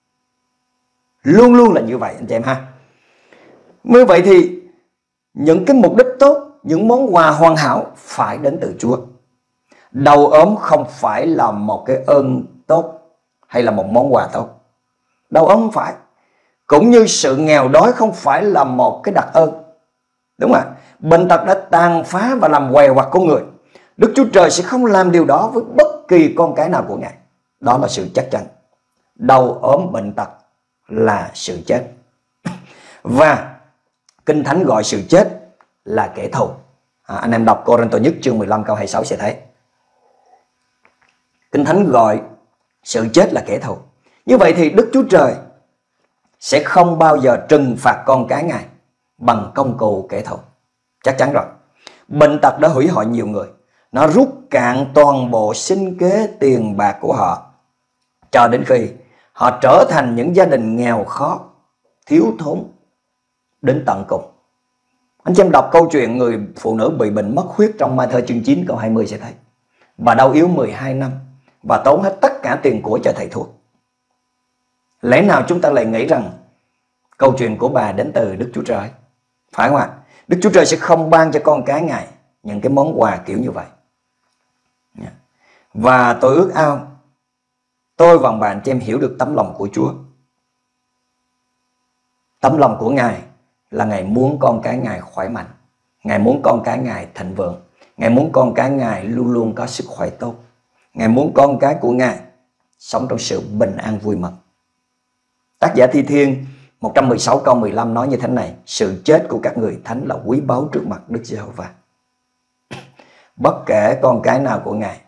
Luôn luôn là như vậy anh chị em ha. Như vậy thì những cái mục đích tốt, những món quà hoàn hảo phải đến từ Chúa. Đau ốm không phải là một cái ơn tốt hay là một món quà tốt. Đau ốm không phải. Cũng như sự nghèo đói không phải là một cái đặc ơn. Đúng không ạ? Bệnh tật đã tàn phá và làm què quặt con người. Đức Chúa Trời sẽ không làm điều đó với bất kỳ con cái nào của Ngài. Đó là sự chắc chắn. Đau ốm bệnh tật là sự chết. Và Kinh Thánh gọi sự chết là kẻ thù. À, anh em đọc Cô-rinh-tô nhất chương mười lăm câu hai mươi sáu sẽ thấy. Kinh Thánh gọi sự chết là kẻ thù. Như vậy thì Đức Chúa Trời sẽ không bao giờ trừng phạt con cái Ngài bằng công cụ kẻ thù. Chắc chắn rồi. Bệnh tật đã hủy hoại nhiều người. Nó rút cạn toàn bộ sinh kế tiền bạc của họ, cho đến khi họ trở thành những gia đình nghèo khó, thiếu thốn đến tận cùng. Anh chị em đọc câu chuyện người phụ nữ bị bệnh mất huyết trong Ma-thơ chương chín câu hai mươi sẽ thấy. Bà đau yếu mười hai năm và tốn hết tất cả tiền của cho thầy thuốc. Lẽ nào chúng ta lại nghĩ rằng câu chuyện của bà đến từ Đức Chúa Trời? Phải không ạ? Đức Chúa Trời sẽ không ban cho con cái Ngài những cái món quà kiểu như vậy. Và tôi ước ao tôi và bạn chị em hiểu được tấm lòng của Chúa. Tấm lòng của Ngài là Ngài muốn con cái Ngài khỏe mạnh. Ngài muốn con cái Ngài thịnh vượng. Ngài muốn con cái Ngài luôn luôn có sức khỏe tốt. Ngài muốn con cái của Ngài sống trong sự bình an vui mừng. Tác giả Thi Thiên, một trăm mười sáu câu mười lăm nói như thế này: sự chết của các người thánh là quý báu trước mặt Đức Giê-hô-va. Bất kể con cái nào của Ngài,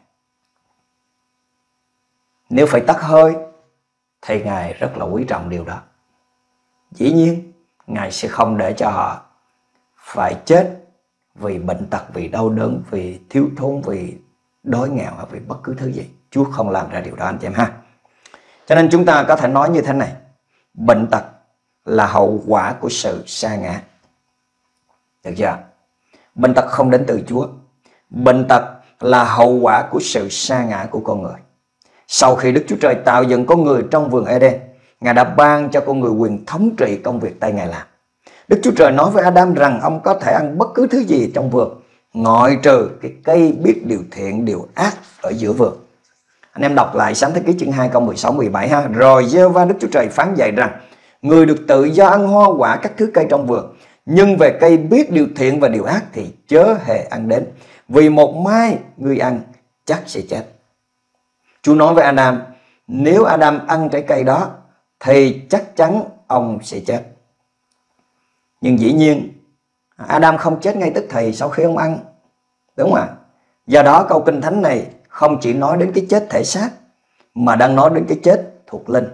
nếu phải tắt hơi thì Ngài rất là quý trọng điều đó. Dĩ nhiên Ngài sẽ không để cho họ phải chết vì bệnh tật, vì đau đớn, vì thiếu thốn, vì đói nghèo hay vì bất cứ thứ gì. Chúa không làm ra điều đó anh chị em ha. Cho nên chúng ta có thể nói như thế này: bệnh tật là hậu quả của sự sa ngã. Được chưa? Bệnh tật không đến từ Chúa. Bệnh tật là hậu quả của sự sa ngã của con người. Sau khi Đức Chúa Trời tạo dựng con người trong vườn Eden, Ngài đã ban cho con người quyền thống trị công việc tay Ngài làm. Đức Chúa Trời nói với Adam rằng ông có thể ăn bất cứ thứ gì trong vườn, ngoại trừ cái cây biết điều thiện điều ác ở giữa vườn. Anh em đọc lại Sáng Thế Ký chương hai câu mười sáu mười bảy ha. Rồi Giê-hô-va Đức Chúa Trời phán dạy rằng: người được tự do ăn hoa quả các thứ cây trong vườn, nhưng về cây biết điều thiện và điều ác thì chớ hề ăn đến, vì một mai người ăn chắc sẽ chết. Chúa nói với Adam, nếu Adam ăn trái cây đó thì chắc chắn ông sẽ chết. Nhưng dĩ nhiên Adam không chết ngay tức thì sau khi ông ăn, đúng không ạ? Do đó câu Kinh Thánh này không chỉ nói đến cái chết thể xác, mà đang nói đến cái chết thuộc linh.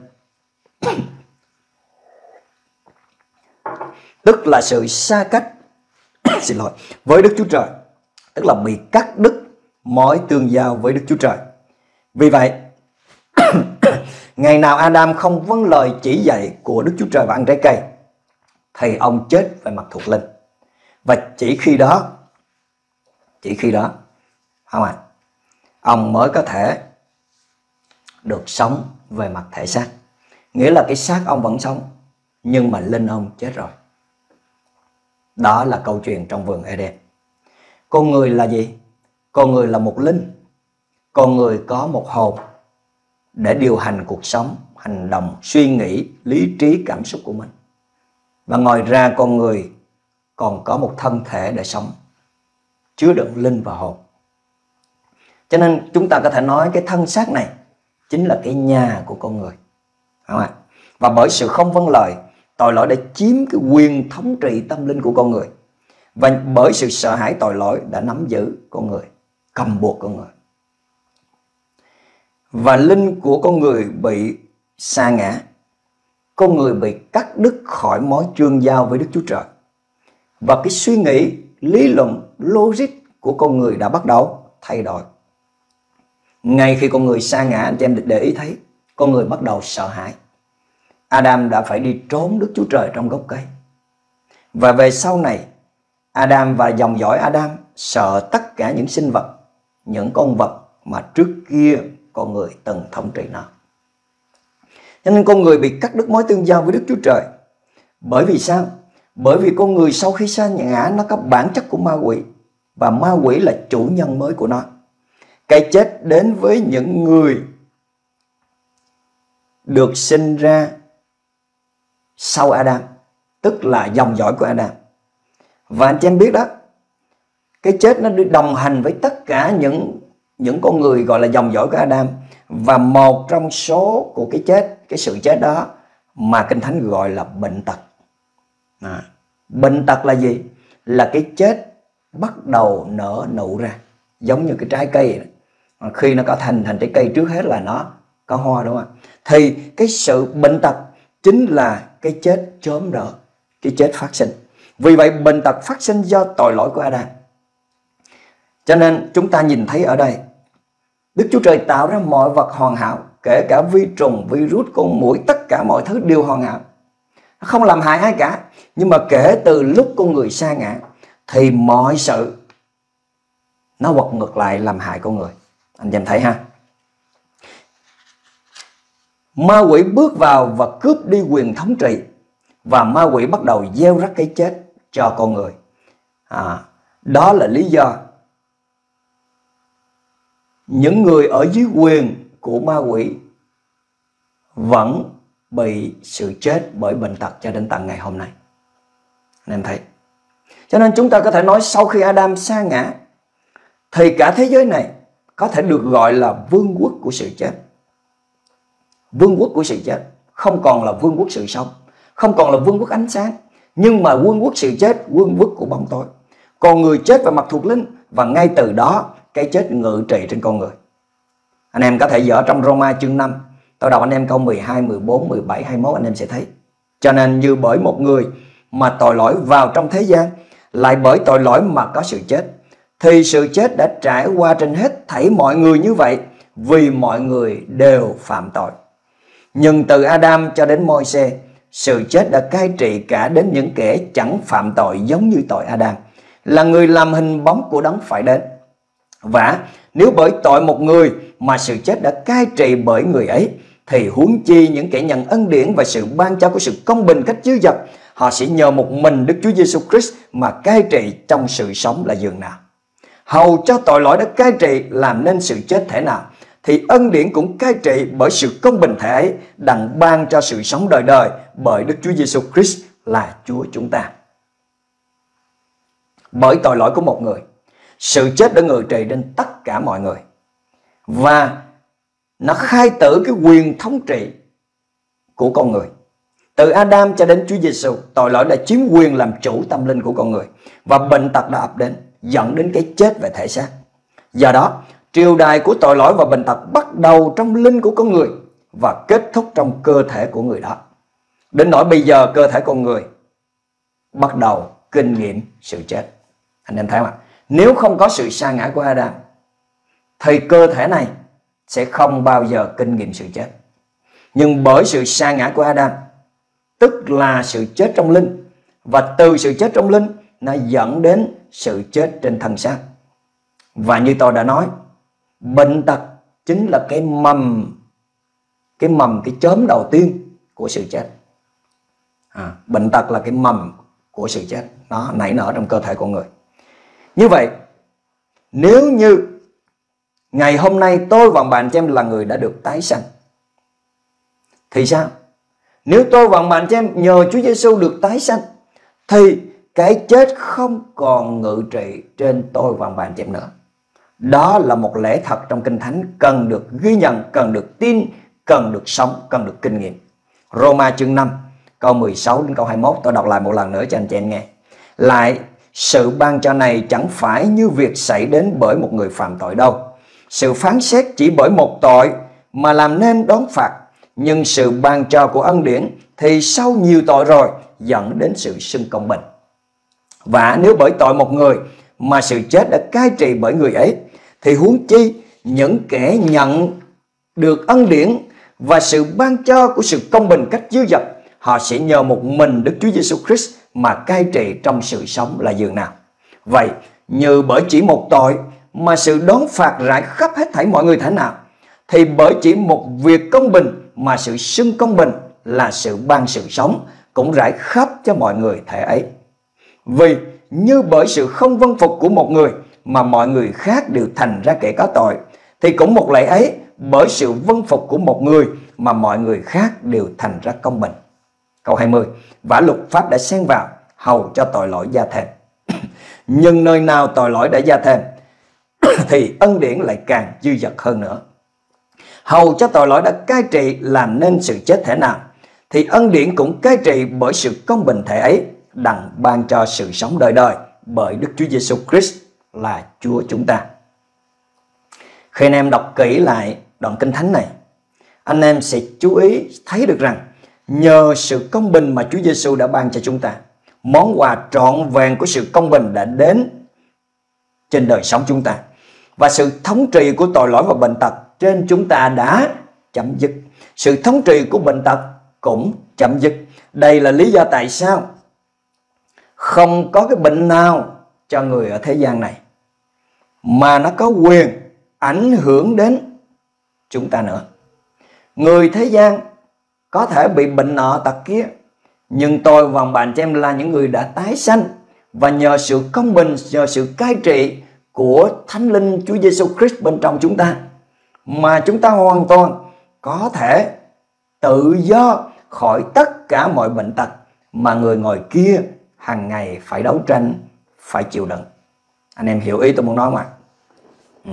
Tức là sự xa cách xin lỗi với Đức Chúa Trời, tức là bị cắt đứt mối tương giao với Đức Chúa Trời. Vì vậy ngày nào Adam không vâng lời chỉ dạy của Đức Chúa Trời và ăn trái cây thì ông chết về mặt thuộc linh. Và chỉ khi đó Chỉ khi đó không ạ, ông mới có thể được sống về mặt thể xác. Nghĩa là cái xác ông vẫn sống, nhưng mà linh ông chết rồi. Đó là câu chuyện trong vườn Eden. Con người là gì? Con người là một linh. Con người có một hồn để điều hành cuộc sống, hành động, suy nghĩ, lý trí, cảm xúc của mình. Và ngoài ra con người còn có một thân thể để sống, chứa đựng linh và hồn. Cho nên chúng ta có thể nói cái thân xác này chính là cái nhà của con người, đúng không ạ? Và bởi sự không vâng lời, tội lỗi đã chiếm cái quyền thống trị tâm linh của con người. Và bởi sự sợ hãi tội lỗi đã nắm giữ con người, cầm buộc con người. Và linh của con người bị sa ngã. Con người bị cắt đứt khỏi mối tương giao với Đức Chúa Trời. Và cái suy nghĩ, lý luận, logic của con người đã bắt đầu thay đổi. Ngay khi con người sa ngã, anh chị em để ý thấy, con người bắt đầu sợ hãi. Adam đã phải đi trốn Đức Chúa Trời trong gốc cây. Và về sau này, Adam và dòng dõi Adam sợ tất cả những sinh vật, những con vật mà trước kia con người từng thống trị nó. Cho nên con người bị cắt đứt mối tương giao với Đức Chúa Trời. Bởi vì sao? Bởi vì con người sau khi sa ngã nó có bản chất của ma quỷ, và ma quỷ là chủ nhân mới của nó. Cái chết đến với những người được sinh ra sau Adam, tức là dòng dõi của Adam. Và anh chị em biết đó, cái chết nó đi đồng hành với tất cả những những con người gọi là dòng dõi của Adam. Và một trong số của cái chết, cái sự chết đó mà Kinh Thánh gọi là bệnh tật. À, bệnh tật là gì? Là cái chết bắt đầu nở nụ ra, giống như cái trái cây này. Khi nó có thành thành trái cây, trước hết là nó có hoa, đúng không? Thì cái sự bệnh tật chính là cái chết chớm nở, cái chết phát sinh. Vì vậy bệnh tật phát sinh do tội lỗi của Adam. Cho nên chúng ta nhìn thấy ở đây, Đức Chúa Trời tạo ra mọi vật hoàn hảo, kể cả vi trùng, virus, con muỗi, tất cả mọi thứ đều hoàn hảo, không làm hại ai cả. Nhưng mà kể từ lúc con người sa ngã thì mọi sự nó quật ngược lại làm hại con người. Anh em thấy ha? Ma quỷ bước vào và cướp đi quyền thống trị, và ma quỷ bắt đầu gieo rắc cái chết cho con người. À, đó là lý do những người ở dưới quyền của ma quỷ vẫn bị sự chết bởi bệnh tật cho đến tận ngày hôm nay. Anh em thấy? Cho nên chúng ta có thể nói sau khi Adam sa ngã thì cả thế giới này có thể được gọi là vương quốc của sự chết. Vương quốc của sự chết, không còn là vương quốc sự sống. không còn là vương quốc ánh sáng, nhưng mà vương quốc sự chết, vương quốc của bóng tối. Con người chết về mặt thuộc linh, và ngay từ đó cái chết ngự trị trên con người. Anh em có thể dở trong Roma chương năm, tôi đọc anh em câu mười hai, mười bốn, mười bảy, hai mươi mốt, anh em sẽ thấy. Cho nên như bởi một người mà tội lỗi vào trong thế gian, lại bởi tội lỗi mà có sự chết, thì sự chết đã trải qua trên hết thảy mọi người như vậy, vì mọi người đều phạm tội. Nhưng từ Adam cho đến Môi-se, sự chết đã cai trị cả đến những kẻ chẳng phạm tội giống như tội Adam, là người làm hình bóng của đấng phải đến. Và nếu bởi tội một người mà sự chết đã cai trị bởi người ấy, thì huống chi những kẻ nhận ân điển và sự ban cho của sự công bình cách dư dật, họ sẽ nhờ một mình Đức Chúa Giêsu Christ mà cai trị trong sự sống là dường nào. Hầu cho tội lỗi đã cai trị làm nên sự chết thể nào, thì ân điển cũng cai trị bởi sự công bình thể ấy, đặng ban cho sự sống đời đời bởi Đức Chúa Giêsu Christ là Chúa chúng ta. Bởi tội lỗi của một người, sự chết đã ngự trị trên tất cả mọi người, và nó khai tử cái quyền thống trị của con người. Từ Adam cho đến Chúa Giêsu, tội lỗi đã chiếm quyền làm chủ tâm linh của con người, và bệnh tật đã ập đến, dẫn đến cái chết về thể xác. Do đó, triều đại của tội lỗi và bệnh tật bắt đầu trong linh của con người và kết thúc trong cơ thể của người đó. Đến nỗi bây giờ cơ thể con người bắt đầu kinh nghiệm sự chết. Anh em thấy không ạ? Nếu không có sự sa ngã của Adam, thì cơ thể này sẽ không bao giờ kinh nghiệm sự chết. Nhưng bởi sự sa ngã của Adam, tức là sự chết trong linh, và từ sự chết trong linh nó dẫn đến sự chết trên thân xác. Và như tôi đã nói, bệnh tật chính là cái mầm cái mầm cái chớm đầu tiên của sự chết. À, bệnh tật là cái mầm của sự chết, nó nảy nở trong cơ thể con người. Như vậy, nếu như ngày hôm nay tôi và bạn chị em là người đã được tái sanh, thì sao? Nếu tôi và bạn chị em nhờ Chúa Giêsu được tái sanh, thì cái chết không còn ngự trị trên tôi và bạn chị em nữa. Đó là một lẽ thật trong Kinh Thánh cần được ghi nhận, cần được tin, cần được sống, cần được kinh nghiệm. Roma chương năm, câu mười sáu đến câu hai mươi mốt, tôi đọc lại một lần nữa cho anh chị em nghe. Lại, sự ban cho này chẳng phải như việc xảy đến bởi một người phạm tội đâu. Sự phán xét chỉ bởi một tội mà làm nên đón phạt. Nhưng sự ban cho của ân điển thì sau nhiều tội rồi dẫn đến sự xưng công bình. Và nếu bởi tội một người mà sự chết đã cai trị bởi người ấy, thì huống chi những kẻ nhận được ân điển và sự ban cho của sự công bình cách dư dật, họ sẽ nhờ một mình Đức Chúa Giêsu Christ mà cai trị trong sự sống là dường nào. Vậy, như bởi chỉ một tội mà sự đón phạt rải khắp hết thảy mọi người thế nào, thì bởi chỉ một việc công bình mà sự xưng công bình là sự ban sự sống cũng rải khắp cho mọi người thể ấy. Vì như bởi sự không vâng phục của một người mà mọi người khác đều thành ra kẻ có tội, thì cũng một lẽ ấy bởi sự vâng phục của một người mà mọi người khác đều thành ra công bình. Câu hai mươi. Và luật pháp đã xen vào hầu cho tội lỗi gia thêm. Nhưng nơi nào tội lỗi đã gia thêm thì ân điển lại càng dư dật hơn nữa. Hầu cho tội lỗi đã cai trị làm nên sự chết thể nào, thì ân điển cũng cai trị bởi sự công bình thể ấy, đặng ban cho sự sống đời đời bởi Đức Chúa Giêsu Christ là Chúa chúng ta. Khi anh em đọc kỹ lại đoạn Kinh Thánh này, anh em sẽ chú ý thấy được rằng nhờ sự công bình mà Chúa Giêsu đã ban cho chúng ta, món quà trọn vẹn của sự công bình đã đến trên đời sống chúng ta, và sự thống trị của tội lỗi và bệnh tật trên chúng ta đã chấm dứt. Sự thống trị của bệnh tật cũng chấm dứt. Đây là lý do tại sao không có cái bệnh nào cho người ở thế gian này mà nó có quyền ảnh hưởng đến chúng ta nữa. Người thế gian có thể bị bệnh nọ tật kia, nhưng tôi và bạn chị em là những người đã tái sanh, và nhờ sự công bình, nhờ sự cai trị của Thánh Linh Chúa Giêsu Christ bên trong chúng ta, mà chúng ta hoàn toàn có thể tự do khỏi tất cả mọi bệnh tật mà người ngoài kia hàng ngày phải đấu tranh, phải chịu đựng. Anh em hiểu ý tôi muốn nói không ạ? Ừ.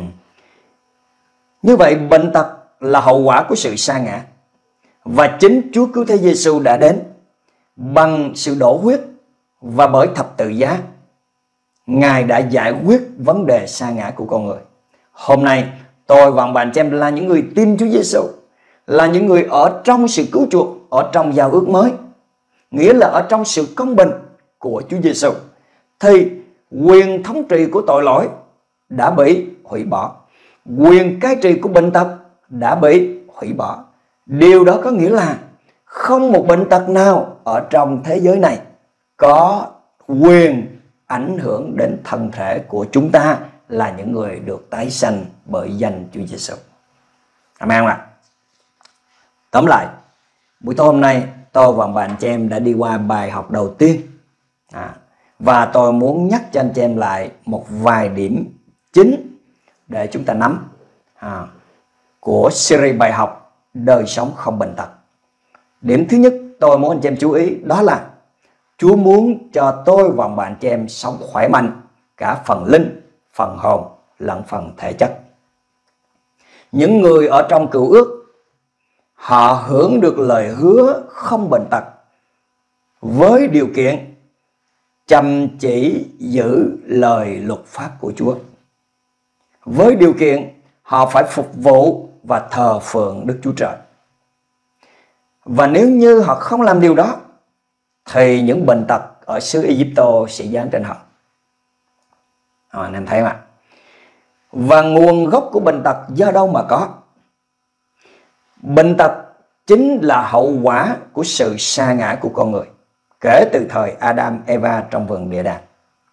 Như vậy bệnh tật là hậu quả của sự sa ngã, và chính Chúa Cứu Thế Giêsu đã đến bằng sự đổ huyết và bởi thập tự giá, Ngài đã giải quyết vấn đề sa ngã của con người. Hôm nay tôi và bạn chị em là những người tin Chúa Giêsu, là những người ở trong sự cứu chuộc, ở trong giao ước mới, nghĩa là ở trong sự công bình của Chúa Giêsu, thì quyền thống trị của tội lỗi đã bị hủy bỏ, quyền cai trị của bệnh tật đã bị hủy bỏ. Điều đó có nghĩa là không một bệnh tật nào ở trong thế giới này có quyền ảnh hưởng đến thân thể của chúng ta là những người được tái sanh bởi danh Chúa Giêsu. Amen ạ. Tóm lại, buổi tối hôm nay tôi và bạn chị em đã đi qua bài học đầu tiên, à, và tôi muốn nhắc cho anh chị em lại một vài điểm chính để chúng ta nắm à, của series bài học đời sống không bệnh tật. Điểm thứ nhất tôi muốn anh chị em chú ý đó là Chúa muốn cho tôi và bạn chị em sống khỏe mạnh cả phần linh, phần hồn lẫn phần thể chất. Những người ở trong cựu ước, họ hưởng được lời hứa không bệnh tật với điều kiện chăm chỉ giữ lời luật pháp của Chúa, với điều kiện họ phải phục vụ và thờ phượng Đức Chúa Trời. Và nếu như họ không làm điều đó thì những bệnh tật ở xứ Egypto sẽ giáng trên họ. À, anh em thấy không ạ? Và nguồn gốc của bệnh tật do đâu mà có? Bệnh tật chính là hậu quả của sự sa ngã của con người kể từ thời Adam, Eva trong vườn địa đàng.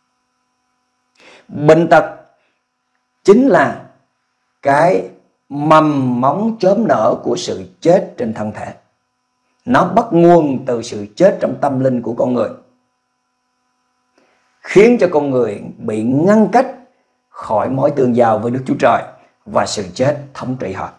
Bệnh tật chính là cái mầm móng chớm nở của sự chết trên thân thể. Nó bắt nguồn từ sự chết trong tâm linh của con người, khiến cho con người bị ngăn cách khỏi mối tương giao với Đức Chúa Trời và sự chết thống trị họ.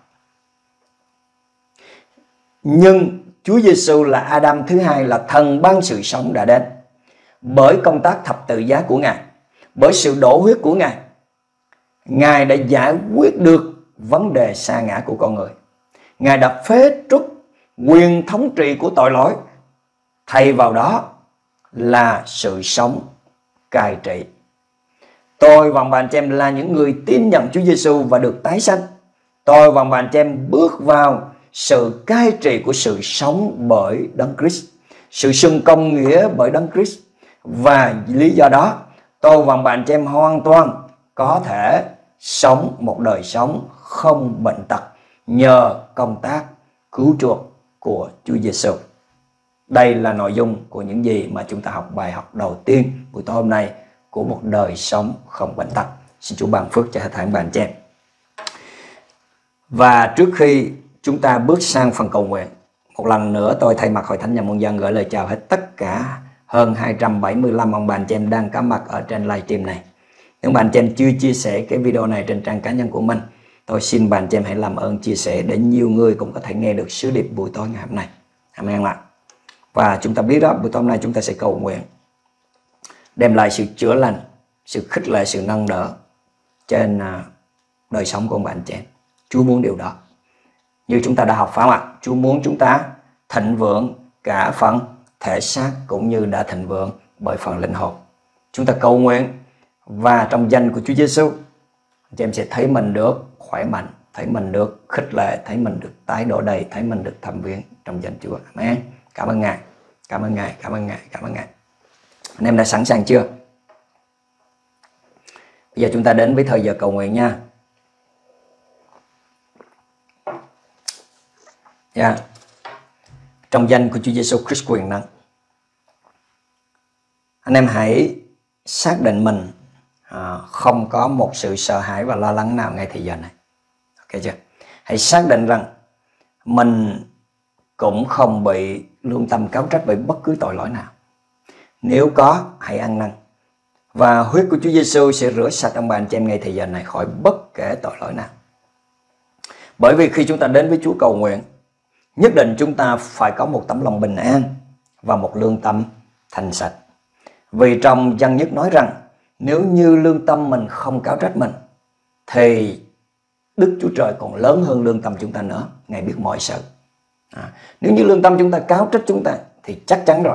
Nhưng Chúa Giêsu là Adam thứ hai, là thần ban sự sống đã đến. Bởi công tác thập tự giá của Ngài, bởi sự đổ huyết của Ngài, Ngài đã giải quyết được vấn đề sa ngã của con người. Ngài đã phế truất quyền thống trị của tội lỗi, thay vào đó là sự sống cai trị. Tôi và bạn chị em là những người tin nhận Chúa Giêsu và được tái sanh. Tôi và bạn chị em bước vào sự cai trị của sự sống bởi Đấng Christ, sự xưng công nghĩa bởi Đấng Christ. Và lý do đó tôi và bạn chị em hoàn toàn có thể sống một đời sống không bệnh tật nhờ công tác cứu chuộc của Chúa Giêsu. Đây là nội dung của những gì mà chúng ta học bài học đầu tiên buổi tối hôm nay của một đời sống không bệnh tật. Xin Chúa ban phước cho hết thảy bạn chị em. Và trước khi chúng ta bước sang phần cầu nguyện, một lần nữa tôi thay mặt Hội Thánh Nhà Muôn Dân gửi lời chào hết tất cả hơn hai trăm bảy mươi lăm ông bạn chị em đang có mặt ở trên livestream này. Nếu bạn chị em chưa chia sẻ cái video này trên trang cá nhân của mình, tôi xin bạn chị em hãy làm ơn chia sẻ để nhiều người cũng có thể nghe được sứ điệp buổi tối ngày hôm nay. Amen ạ. Và chúng ta biết đó, buổi tối hôm nay chúng ta sẽ cầu nguyện đem lại sự chữa lành, sự khích lệ, sự nâng đỡ trên đời sống của bạn chị em. Chúa muốn điều đó. Như chúng ta đã học phải không ạ? Chúa muốn chúng ta thịnh vượng cả phần thể xác cũng như đã thịnh vượng bởi phần linh hồn. Chúng ta cầu nguyện và trong danh của Chúa Giêsu, chị em sẽ thấy mình được khỏe mạnh, thấy mình được khích lệ, thấy mình được tái đổ đầy, thấy mình được thẩm viếng trong danh Chúa. Amen. Cảm ơn Ngài, cảm ơn Ngài, cảm ơn Ngài, cảm ơn Ngài. Anh em đã sẵn sàng chưa? Bây giờ chúng ta đến với thời giờ cầu nguyện nha. Yeah. Trong danh của Chúa Giêsu Christ quyền năng, anh em hãy xác định mình à, không có một sự sợ hãi và lo lắng nào ngay thời giờ này. Ok chưa? Hãy xác định rằng mình cũng không bị lương tâm cáo trách bởi bất cứ tội lỗi nào. Nếu có, hãy ăn năn. Và huyết của Chúa Giêsu sẽ rửa sạch ông bà anh chị em ngay thời giờ này khỏi bất kể tội lỗi nào. Bởi vì khi chúng ta đến với Chúa cầu nguyện, nhất định chúng ta phải có một tấm lòng bình an và một lương tâm thanh sạch. Vì trong Dân Nhất nói rằng nếu như lương tâm mình không cáo trách mình thì Đức Chúa Trời còn lớn hơn lương tâm chúng ta nữa. Ngài biết mọi sự. À, nếu như lương tâm chúng ta cáo trách chúng ta thì chắc chắn rồi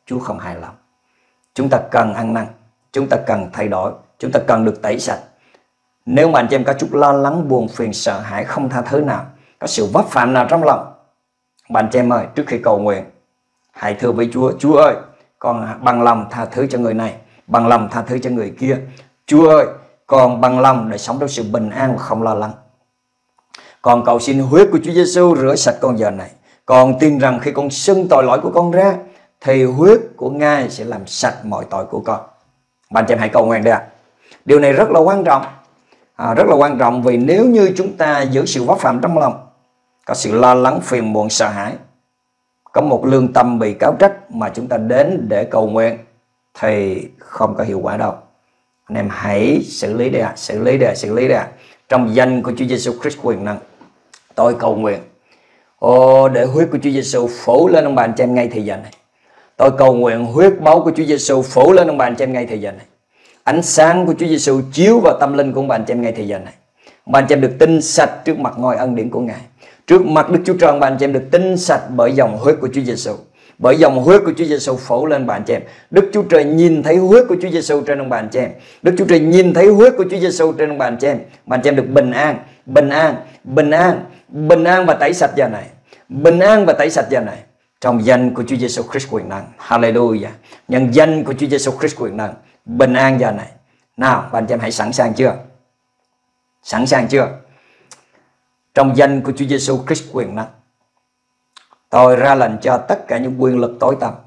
Chúa không hài lòng. Chúng ta cần ăn năn, chúng ta cần thay đổi, chúng ta cần được tẩy sạch. Nếu mà anh chị em có chút lo lắng, buồn phiền, sợ hãi, không tha thứ nào, có sự vấp phạm nào trong lòng, bạn chị em ơi, trước khi cầu nguyện, hãy thưa với Chúa: Chúa ơi, con bằng lòng tha thứ cho người này, bằng lòng tha thứ cho người kia. Chúa ơi, con bằng lòng để sống trong sự bình an và không lo lắng. Con cầu xin huyết của Chúa Giêsu rửa sạch con giờ này. Con tin rằng khi con xưng tội lỗi của con ra, thì huyết của Ngài sẽ làm sạch mọi tội của con. Bạn chị em hãy cầu nguyện đi ạ. Điều này rất là quan trọng, à, rất là quan trọng, vì nếu như chúng ta giữ sự vấp phạm trong lòng, có sự lo lắng, phiền muộn, sợ hãi, có một lương tâm bị cáo trách mà chúng ta đến để cầu nguyện, thì không có hiệu quả đâu. Anh em hãy xử lý đi ạ, xử lý đi ạ, xử lý đi ạ. Trong danh của Chúa Giêsu Christ quyền năng, tôi cầu nguyện, ô, để huyết của Chúa Giêsu phủ lên ông bà anh chị em ngay thời giờ này. Tôi cầu nguyện huyết máu của Chúa Giêsu phủ lên ông bà anh chị em ngay thời giờ này. Ánh sáng của Chúa Giêsu chiếu vào tâm linh của ông bà anh chị em ngay thời giờ này. Ông bà anh chị em được tinh sạch trước mặt ngôi ân điển của Ngài. Trước mặt Đức Chúa Trời, ông bà anh chị em được tinh sạch bởi dòng huyết của Chúa Giêsu. Bởi dòng huyết của Chúa Giêsu phủ lên bà anh chị em. Đức Chúa Trời nhìn thấy huyết của Chúa Giêsu trên ông bà anh chị em. Đức Chúa Trời nhìn thấy huyết của Chúa Giêsu trên ông bà anh chị em. Bà anh chị em được bình an, bình an, bình an, bình an và tẩy sạch giờ này. Bình an và tẩy sạch giờ này. Trong danh của Chúa Giêsu Christ quyền năng. Hallelujah. Nhân danh của Chúa Giêsu Christ quyền năng. Bình an giờ này. Nào, bà anh chị em hãy sẵn sàng chưa? Sẵn sàng chưa? Trong danh của Chúa Giêsu Christ quyền năng, tôi ra lệnh cho tất cả những quyền lực tối tăm,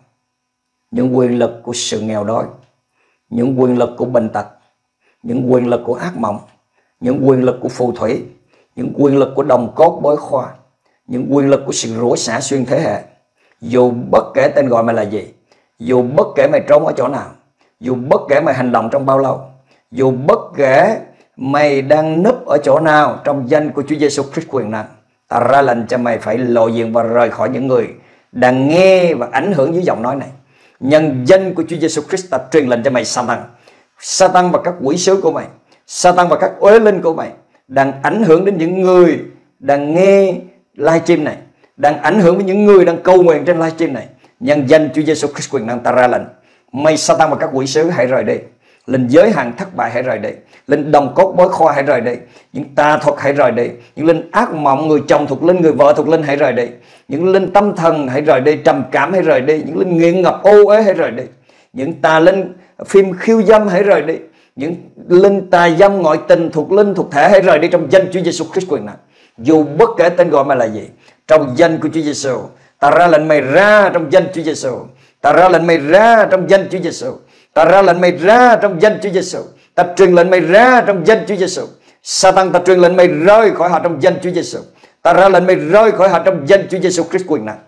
những quyền lực của sự nghèo đói, những quyền lực của bệnh tật, những quyền lực của ác mộng, những quyền lực của phù thủy, những quyền lực của đồng cốt bói khoa, những quyền lực của sự rủa xả xuyên thế hệ. Dù bất kể tên gọi mày là gì, dù bất kể mày trốn ở chỗ nào, dù bất kể mày hành động trong bao lâu, dù bất kể mày đang núp ở chỗ nào, trong danh của Chúa Giêsu Christ quyền năng, ta ra lệnh cho mày phải lộ diện và rời khỏi những người đang nghe và ảnh hưởng dưới giọng nói này. Nhân danh của Chúa Giêsu Christ, ta truyền lệnh cho mày Satan, Satan và các quỷ sứ của mày, Satan và các uế linh của mày đang ảnh hưởng đến những người đang nghe livestream này, đang ảnh hưởng đến những người đang cầu nguyện trên livestream này. Nhân danh Chúa Giêsu Christ quyền năng, ta ra lệnh, mày Satan và các quỷ sứ hãy rời đi. Linh giới hạn thất bại hãy rời đi. Linh đồng cốt bói khoa hãy rời đi. Những tà thuật hãy rời đi. Những linh ác mộng, người chồng thuộc linh, người vợ thuộc linh hãy rời đi. Những linh tâm thần hãy rời đi. Trầm cảm hãy rời đi. Những linh nghiện ngập ô uế hãy rời đi. Những tà linh phim khiêu dâm hãy rời đi. Những linh tà dâm ngoại tình thuộc linh thuộc thể hãy rời đi trong danh Chúa Giêsu Christ quyền năng. Dù bất kể tên gọi mày là gì, trong danh của Chúa Giêsu, ta ra lệnh mày ra trong danh Chúa Giêsu. Ta ra lệnh mày ra trong danh Chúa Giêsu. Ta ra lệnh mày ra trong danh Chúa Giêsu. Ta truyền lệnh mày ra trong danh Chúa Giêsu. Satan, ta truyền lệnh mày rơi khỏi họ trong danh Chúa Giêsu. Ta ra lệnh mày rơi khỏi họ trong danh Chúa Giêsu Christ quyền năng.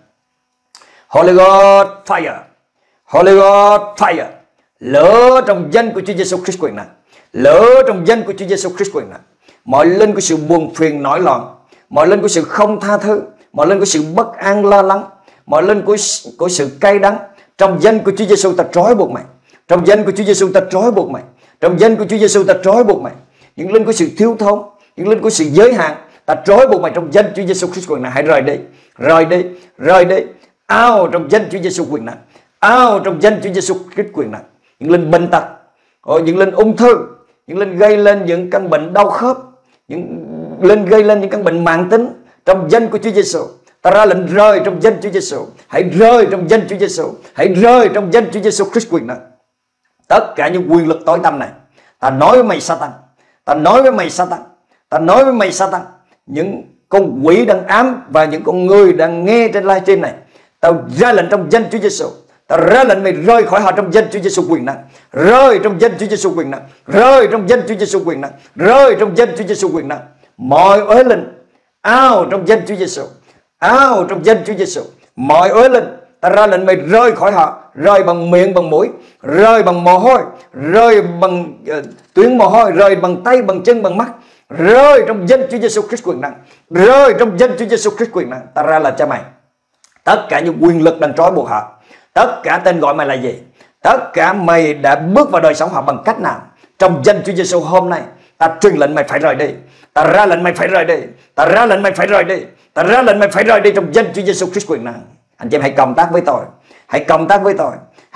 Holy God fire, Holy God fire, lửa trong danh của Chúa Giêsu Christ quyền năng, lửa trong danh của Chúa Giêsu Christ quyền năng. Mọi linh của sự buồn phiền nổi loạn, mọi linh của sự không tha thứ, mọi linh của sự bất an lo lắng, mọi linh của của sự cay đắng, trong danh của Chúa Giêsu ta trói buộc mày. Trong danh của Chúa Giêsu ta trói buộc mày. Trong danh của Chúa Giêsu ta trói buộc mày. Những linh của sự thiếu thốn, những linh của sự giới hạn, ta trói buộc mày trong danh Chúa Giêsu Christ quyền năng. Hãy rời đi, rời đi, rời đi. Out trong danh Chúa Giêsu quyền năng. Out trong danh Chúa Giêsu Christ quyền năng. Những linh bệnh tật, những linh ung thư, những linh gây lên những căn bệnh đau khớp, những linh gây lên những căn bệnh mãn tính, trong danh của Chúa Giêsu, ta ra lệnh rơi trong danh Chúa Giêsu. Hãy rơi trong danh Chúa Giêsu. Hãy rơi trong danh Chúa Giêsu Christ quyền năng. Tất cả những quyền lực tối tăm này, ta nói với mày Satan, ta nói với mày Satan, ta nói với mày Satan, những con quỷ đang ám và những con người đang nghe trên livestream này, tao ra lệnh trong danh Chúa Giêsu. Ta ra lệnh mày rơi khỏi họ trong danh Chúa Giêsu quyền năng. Rơi trong danh Chúa Giêsu quyền năng. Rơi trong danh Chúa Giêsu quyền năng. Rơi trong danh Chúa Giêsu quyền năng. Mọi uế linh out trong danh Chúa Giêsu. Out trong danh Chúa Giêsu. Mọi uế linh, ta ra lệnh mày rơi khỏi họ. Rơi bằng miệng, bằng mũi, rơi bằng mồ hôi, rơi bằng uh, tuyến mồ hôi, rơi bằng tay, bằng chân, bằng mắt. Rơi trong danh Chúa Giêsu Christ quyền năng. Rơi trong danh Chúa Giêsu Christ quyền năng. Ta ra lệnh cho mày, tất cả những quyền lực đang trói buộc họ, tất cả tên gọi mày là gì, tất cả mày đã bước vào đời sống họ bằng cách nào, trong danh Chúa Giêsu hôm nay ta truyền lệnh mày phải rời đi. Ta ra lệnh mày phải rời đi. Ta ra lệnh mày phải rời đi. Ta ra lệnh mày phải rời đi trong danh Chúa Giêsu Christ quyền năng. Anh chị em hãy cộng tác với tôi. Hãy cộng tác với tôi.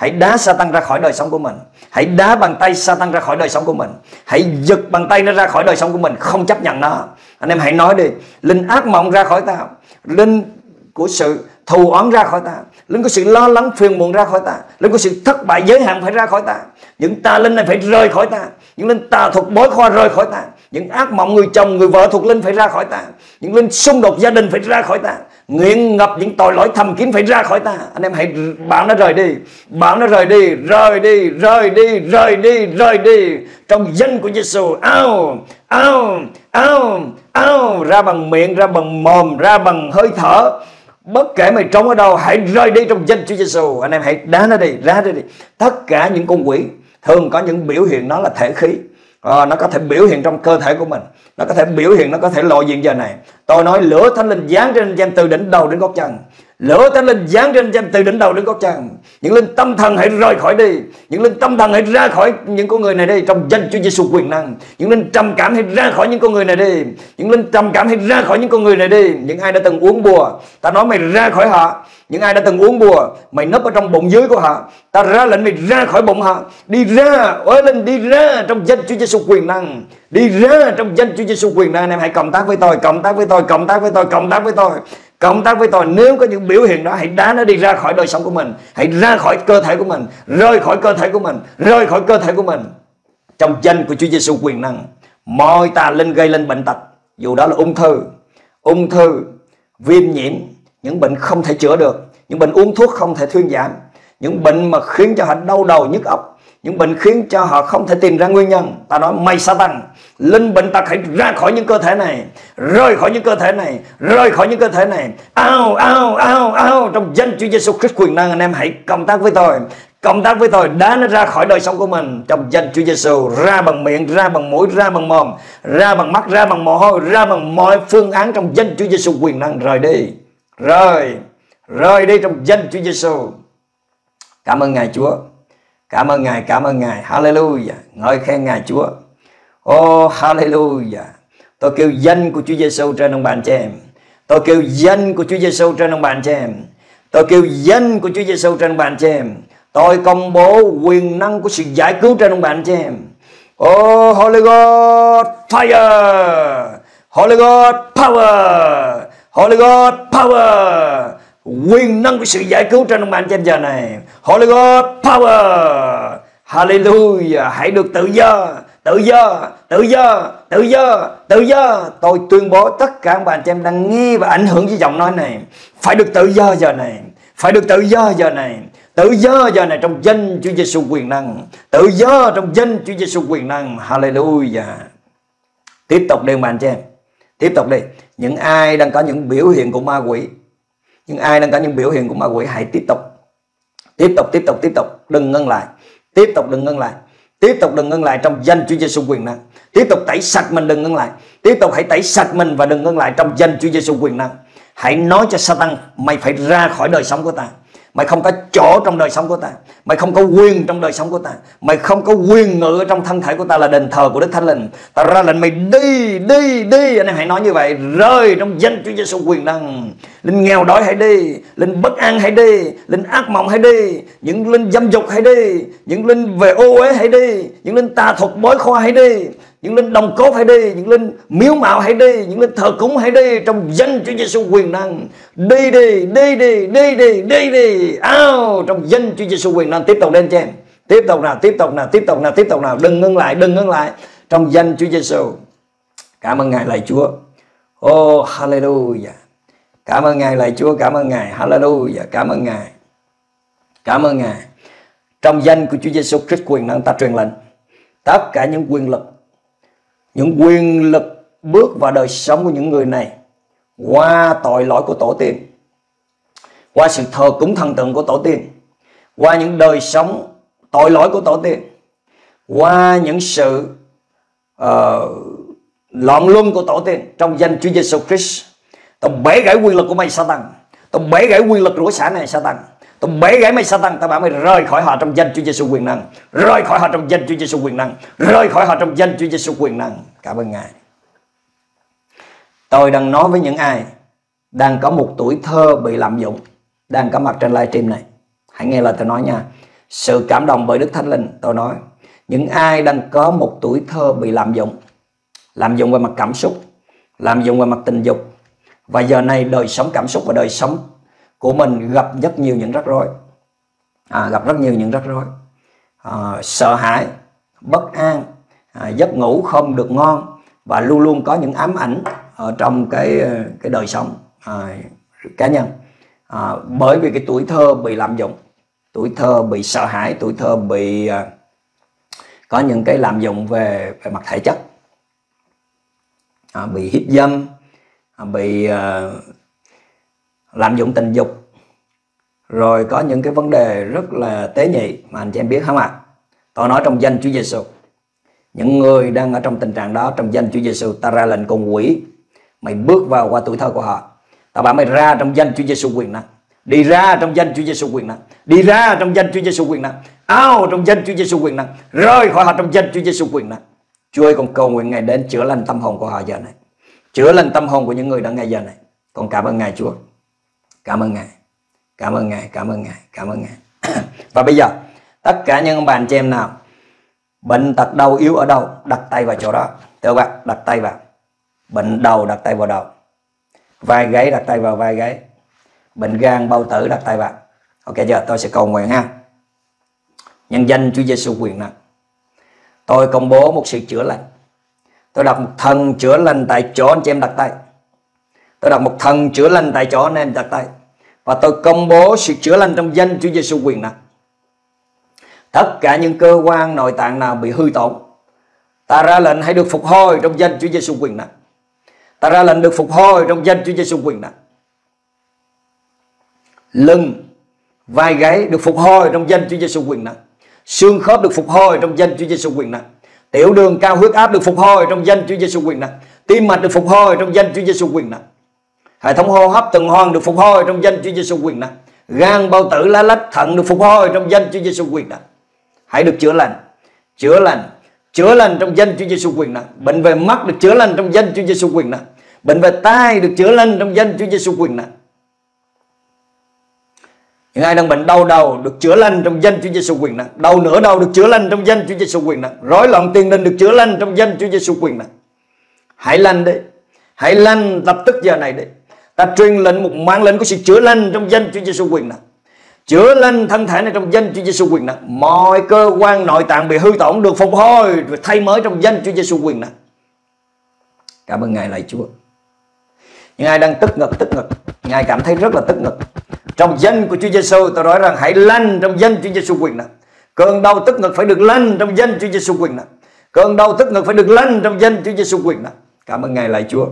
Hãy đá Satan ra khỏi đời sống của mình. Hãy đá bàn tay Satan ra khỏi đời sống của mình. Hãy giật bàn tay nó ra khỏi đời sống của mình, không chấp nhận nó. Anh em hãy nói đi: linh ác mộng ra khỏi ta, linh của sự thù oán ra khỏi ta, linh của sự lo lắng phiền muộn ra khỏi ta, linh của sự thất bại giới hạn phải ra khỏi ta. Những tà linh này phải rời khỏi ta. Những linh tà thuật bói khoa rời khỏi ta. Những ác mộng người chồng người vợ thuộc linh phải ra khỏi ta. Những linh xung đột gia đình phải ra khỏi ta. Nghiện ngập những tội lỗi thầm kín phải ra khỏi ta. Anh em hãy bảo nó rời đi, bảo nó rời đi, rời đi, rời đi, rời đi, rời đi trong danh của Giêsu. Ao, ao, ao, ao, ra bằng miệng, ra bằng mồm, ra bằng hơi thở. Bất kể mày trốn ở đâu, hãy rời đi trong danh Chúa Giêsu. Anh em hãy đá nó đi, ra đi đi. Tất cả những con quỷ thường có những biểu hiện, nó là thể khí. À, nó có thể biểu hiện trong cơ thể của mình, nó có thể biểu hiện, nó có thể lộ diện giờ này. Tôi nói lửa Thánh Linh giáng trên anh em từ đỉnh đầu đến gót chân. Lửa Thánh Linh giáng trên anh em từ đỉnh đầu đến gót chân. Những linh tâm thần hãy rời khỏi đi. Những linh tâm thần hãy ra khỏi những con người này đi trong danh Chúa Giêsu quyền năng. Những linh trầm cảm hãy ra khỏi những con người này đi. Những linh trầm cảm hãy ra khỏi những con người này đi. Những ai đã từng uống bùa, ta nói mày ra khỏi họ. Những ai đã từng uống bùa, mày nấp ở trong bụng dưới của họ, ta ra lệnh mày ra khỏi bụng họ. Đi ra, ôi lên đi ra trong danh Chúa Giêsu quyền năng. Đi ra trong danh Chúa Giêsu quyền năng. Anh em hãy cộng tác với tôi, cộng tác với tôi, cộng tác với tôi, cộng tác với tôi, cộng tác với tôi. Nếu có những biểu hiện đó, hãy đá nó đi ra khỏi đời sống của mình. Hãy ra khỏi cơ thể của mình, rời khỏi cơ thể của mình, rời khỏi cơ thể của mình trong danh của Chúa Giêsu quyền năng. Mọi tà linh gây lên bệnh tật, dù đó là ung thư, ung thư, viêm nhiễm, những bệnh không thể chữa được, những bệnh uống thuốc không thể thuyên giảm, những bệnh mà khiến cho họ đau đầu nhức óc, những bệnh khiến cho họ không thể tìm ra nguyên nhân. Ta nói mày Satan, linh bệnh tật hãy ra khỏi những cơ thể này, rời khỏi những cơ thể này, rời khỏi những cơ thể này. Ao, ao, ao, ao trong danh Chúa Giêsu Christ quyền năng. Anh em hãy cộng tác với tôi, cộng tác với tôi, đá nó ra khỏi đời sống của mình trong danh Chúa Giêsu. Ra bằng miệng, ra bằng mũi, ra bằng mồm, ra bằng mắt, ra bằng mồ hôi, ra bằng mọi phương án trong danh Chúa Giêsu quyền năng. Rời đi, rời, rời đi trong danh Chúa Giêsu. Cảm ơn Ngài Chúa, cảm ơn Ngài, cảm ơn Ngài. Hallelujah, ngợi khen Ngài Chúa. Oh hallelujah. Tôi kêu danh của Chúa Giêsu trên ông bạn chị em. Tôi kêu danh của Chúa Giêsu trên ông bạn chị em. Tôi kêu danh của Chúa Giêsu trên ông bạn chị em. Tôi công bố quyền năng của sự giải cứu trên ông bạn chị em. Oh Holy God fire, Holy God power, Holy God power. Quyền năng của sự giải cứu trên ông bạn trên giờ này. Holy God power. Hallelujah. Hãy được tự do, tự do, tự do, tự do, tự do. Tôi tuyên bố tất cả các bạn chị em đang nghe và ảnh hưởng với giọng nói này phải được tự do giờ này, phải được tự do giờ này, tự do giờ này trong danh Chúa Giêsu quyền năng, tự do trong danh Chúa Giêsu quyền năng. Hallelujah. Tiếp tục đi bạn chị em, tiếp tục đi. Những ai đang có những biểu hiện của ma quỷ, những ai đang có những biểu hiện của ma quỷ, hãy tiếp tục, tiếp tục, tiếp tục, tiếp tục, đừng ngưng lại, tiếp tục đừng ngưng lại, tiếp tục đừng ngưng lại trong danh Chúa Giêsu quyền năng. Tiếp tục tẩy sạch mình, đừng ngưng lại. Tiếp tục hãy tẩy sạch mình và đừng ngưng lại trong danh Chúa Giêsu quyền năng. Hãy nói cho Satan, mày phải ra khỏi đời sống của ta. Mày không có chỗ trong đời sống của ta. Mày không có quyền trong đời sống của ta. Mày không có quyền ngự ở trong thân thể của ta là đền thờ của Đức Thánh Linh. Ta ra lệnh mày đi, đi, đi. Anh em hãy nói như vậy. Rơi trong danh Chúa Giêsu quyền năng. Linh nghèo đói hãy đi, linh bất an hãy đi, linh ác mộng hãy đi, những linh dâm dục hãy đi, những linh về ô uế hãy đi, những linh tà thuật bói khoa hãy đi, những linh đồng cốt hãy đi, những linh miếu mạo hãy đi, những linh thờ cúng hãy đi trong danh Chúa Giêsu quyền năng. Đi đi, đi đi, đi đi, đi đi. Ao trong danh Chúa Giêsu quyền năng. Tiếp tục lên cho em. Tiếp tục nào, tiếp tục nào, tiếp tục nào, tiếp tục nào. Đừng ngưng lại, đừng ngưng lại trong danh Chúa Giêsu. Cảm ơn Ngài lạy Chúa. Oh hallelujah. Cảm ơn Ngài lạy Chúa, cảm ơn Ngài. Hallelujah, cảm ơn Ngài. Cảm ơn Ngài. Trong danh của Chúa Giêsu Christ quyền năng ta truyền lệnh tất cả những quyền lực, những quyền lực bước vào đời sống của những người này qua tội lỗi của tổ tiên, qua sự thờ cúng thần tượng của tổ tiên, qua những đời sống tội lỗi của tổ tiên, qua những sự uh, loạn luân của tổ tiên. Trong danh Chúa Giêsu Christ, tao bẻ gãy quyền lực của mày Satan. Tao bẻ gãy quyền lực của xã này Satan. Tao bẻ gãy mày Satan. Tao bảo mày rời khỏi họ trong danh Chúa Giêsu quyền năng. Rời khỏi họ trong danh Chúa Giêsu quyền năng. Rời khỏi họ trong danh Chúa Giêsu quyền năng. Cảm ơn Ngài. Tôi đang nói với những ai đang có một tuổi thơ bị lạm dụng, đang có mặt trên livestream này. Hãy nghe lời tôi nói nha. sự cảm động bởi Đức Thánh Linh. Tôi nói những ai đang có một tuổi thơ bị lạm dụng, lạm dụng về mặt cảm xúc, lạm dụng về mặt tình dục, và giờ này đời sống cảm xúc và đời sống của mình gặp rất nhiều những rắc rối, à, gặp rất nhiều những rắc rối, à, sợ hãi, bất an, à, giấc ngủ không được ngon, và luôn luôn có những ám ảnh ở trong cái cái đời sống à, cá nhân, à, bởi vì cái tuổi thơ bị lạm dụng, tuổi thơ bị sợ hãi, tuổi thơ bị à, có những cái lạm dụng về về mặt thể chất, à, bị hiếp dâm, à, bị à, lạm dụng tình dục, rồi có những cái vấn đề rất là tế nhị mà anh chị em biết không ạ? À? Tôi nói trong danh Chúa Giêsu, những người đang ở trong tình trạng đó, trong danh Chúa Giêsu, ta ra lệnh con quỷ, mày bước vào qua tuổi thơ của họ. Ta bảo mày ra trong danh Chúa Giêsu quyền năng, đi ra trong danh Chúa Giêsu quyền năng, đi ra trong danh Chúa Giêsu quyền năng, ao trong danh Chúa Giêsu quyền năng, rời khỏi họ trong danh Chúa Giêsu quyền năng. Chúa ơi, con cầu nguyện Ngài đến chữa lành tâm hồn của họ giờ này, chữa lành tâm hồn của những người đang nghe giờ này. Con cảm ơn Ngài Chúa, cảm ơn Ngài, cảm ơn Ngài, cảm ơn Ngài, cảm ơn Ngài. Và bây giờ tất cả những ông bà anh chị em nào bệnh tật đau yếu ở đâu, đặt tay vào chỗ đó. Thưa bạn, đặt tay vào. Bệnh đầu đặt tay vào đầu, vai gáy đặt tay vào vai gáy, bệnh gan bao tử đặt tay vào. Ok giờ tôi sẽ cầu nguyện ha. Nhân danh Chúa Giêsu quyền năng, tôi công bố một sự chữa lành. Tôi đặt một thần chữa lành tại chỗ anh chị em đặt tay. Tôi đặt một thần chữa lành tại chỗ anh em đặt tay. Và tôi công bố sự chữa lành trong danh Chúa Giêsu quyền năng. Tất cả những cơ quan nội tạng nào bị hư tổn, ta ra lệnh hãy được phục hồi trong danh Chúa Giêsu quyền năng. Ta ra lệnh được phục hồi trong danh Chúa Giêsu quyền năng. Lưng, vai gáy được phục hồi trong danh Chúa Giêsu quyền năng. Xương khớp được phục hồi trong danh Chúa Giêsu quyền năng. Tiểu đường, cao huyết áp được phục hồi trong danh Chúa Giêsu quyền năng. Tim mạch được phục hồi trong danh Chúa Giêsu quyền năng. Hệ thống hô hấp tuần hoàn được phục hồi trong danh Chúa Giêsu quyền năng. Gan, bao tử, lá lách, thận được phục hồi trong danh Chúa Giêsu quyền năng. Hãy được chữa lành, chữa lành, chữa lành trong danh Chúa Giêsu quyền năng. Bệnh về mắt được chữa lành trong danh Chúa Giêsu quyền năng. Bệnh về tai được chữa lành trong danh Chúa Giêsu quyền năng. Những ai đang bệnh đau đầu được chữa lành trong danh Chúa Giêsu quyền năng. Đau nửa đầu được chữa lành trong danh Chúa Giêsu quyền năng. Rối loạn tiền đình được chữa lành trong danh Chúa Giêsu quyền năng. Hãy lành đi, hãy lành lập tức giờ này đi. Ta truyền lệnh một mạng lệnh của sự chữa lành trong danh Chúa Giêsu quyền năng. Chữa lành thân thể này trong danh Chúa Giêsu quyền năng. Mọi cơ quan nội tạng bị hư tổn được phục hồi và thay mới trong danh Chúa Giêsu quyền năng. Cảm ơn Ngài lạy Chúa. Những ai đang tức ngực, tức ngực, Ngài cảm thấy rất là tức ngực, trong danh của Chúa Giêsu tôi nói rằng hãy lành trong danh Chúa Giêsu quyền năng. Cơn đau tức ngực phải được lành trong danh Chúa Giêsu quyền năng. Cơn đau tức ngực phải được lành trong danh Chúa Giêsu quyền năng. Cảm ơn Ngài lạy Chúa.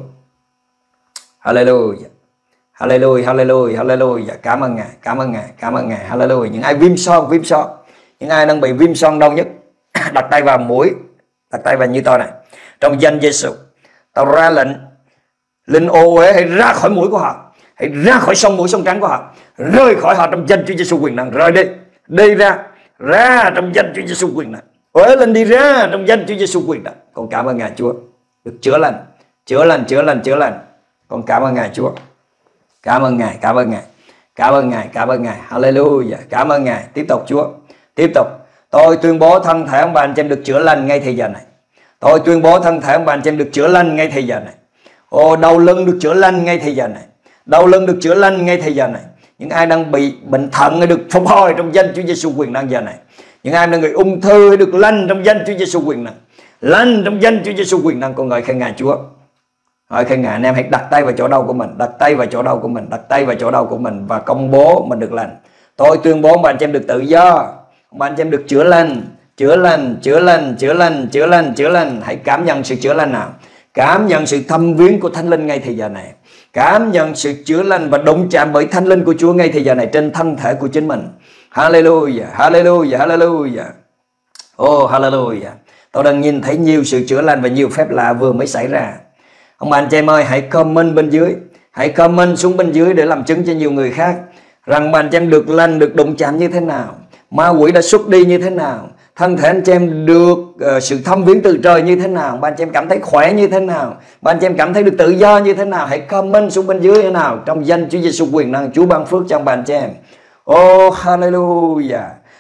Hallelujah. Hallelujah, hallelujah, hallelujah. Cảm ơn Ngài, cảm ơn Ngài, cảm ơn Ngài. Hallelujah. Những ai viêm son, viêm son, những ai đang bị viêm son đau nhất, đặt tay vào mũi, đặt tay vào như tôi này. Trong danh Giêsu, tao ra lệnh linh ô uế hãy ra khỏi mũi của họ, hãy ra khỏi sông mũi sông trắng của họ, rời khỏi họ trong danh Chúa Giêsu quyền năng. Rời đi, đi ra, ra trong danh Chúa Giêsu quyền năng. Uế lên đi ra trong danh Chúa Giêsu quyền năng. Con cảm ơn Ngài Chúa, được chữa lành, chữa lành, chữa lành, chữa lành. Con cảm ơn Ngài Chúa. Cảm ơn Ngài, cảm ơn Ngài, cảm ơn Ngài, cảm ơn Ngài. Hallelujah. Cảm ơn Ngài. Tiếp tục Chúa, tiếp tục. Tôi tuyên bố thân thể ông bà anh chị em được chữa lành ngay thời giờ này. Tôi tuyên bố thân thể ông bà anh chị em được chữa lành ngay thời giờ này. Ồ, đau lưng được chữa lành ngay thời giờ này. Đau lưng được chữa lành ngay thời giờ này. Những ai đang bị bệnh thận được phục hồi trong danh Chúa Giêsu quyền năng giờ này. Những ai đang bị ung thư được lành trong danh Chúa Giêsu quyền năng. Lành trong danh Chúa Giêsu quyền năng. Con ngợi khen Ngài Chúa. Ngợi khen Ngài. Anh em hãy đặt tay vào chỗ đau của mình, đặt tay vào chỗ đau của mình, đặt tay vào chỗ đau của mình và công bố mình được lành. Tôi tuyên bố bạn chị em được tự do, bạn chị em được chữa lành, chữa lành, chữa lành, chữa lành, chữa lành, chữa lành. Hãy cảm nhận sự chữa lành nào. Cảm nhận sự thăm viếng của Thánh Linh ngay thời giờ này. Cảm nhận sự chữa lành và đụng chạm bởi Thánh Linh của Chúa ngay thời giờ này trên thân thể của chính mình. Hallelujah, hallelujah, hallelujah. Oh, hallelujah. Tôi đang nhìn thấy nhiều sự chữa lành và nhiều phép lạ vừa mới xảy ra. Ông bà anh chị em ơi, hãy comment bên dưới, hãy comment xuống bên dưới để làm chứng cho nhiều người khác rằng bà anh chị em được lành, được đụng chạm như thế nào, ma quỷ đã xuất đi như thế nào, thân thể anh chị em được uh, sự thăm viếng từ trời như thế nào, bà anh chị em cảm thấy khỏe như thế nào, bà anh chị em cảm thấy được tự do như thế nào. Hãy comment xuống bên dưới thế nào. Trong danh Chúa Giêsu quyền năng, Chúa ban phước cho bà anh chị em. Oh, hallelujah.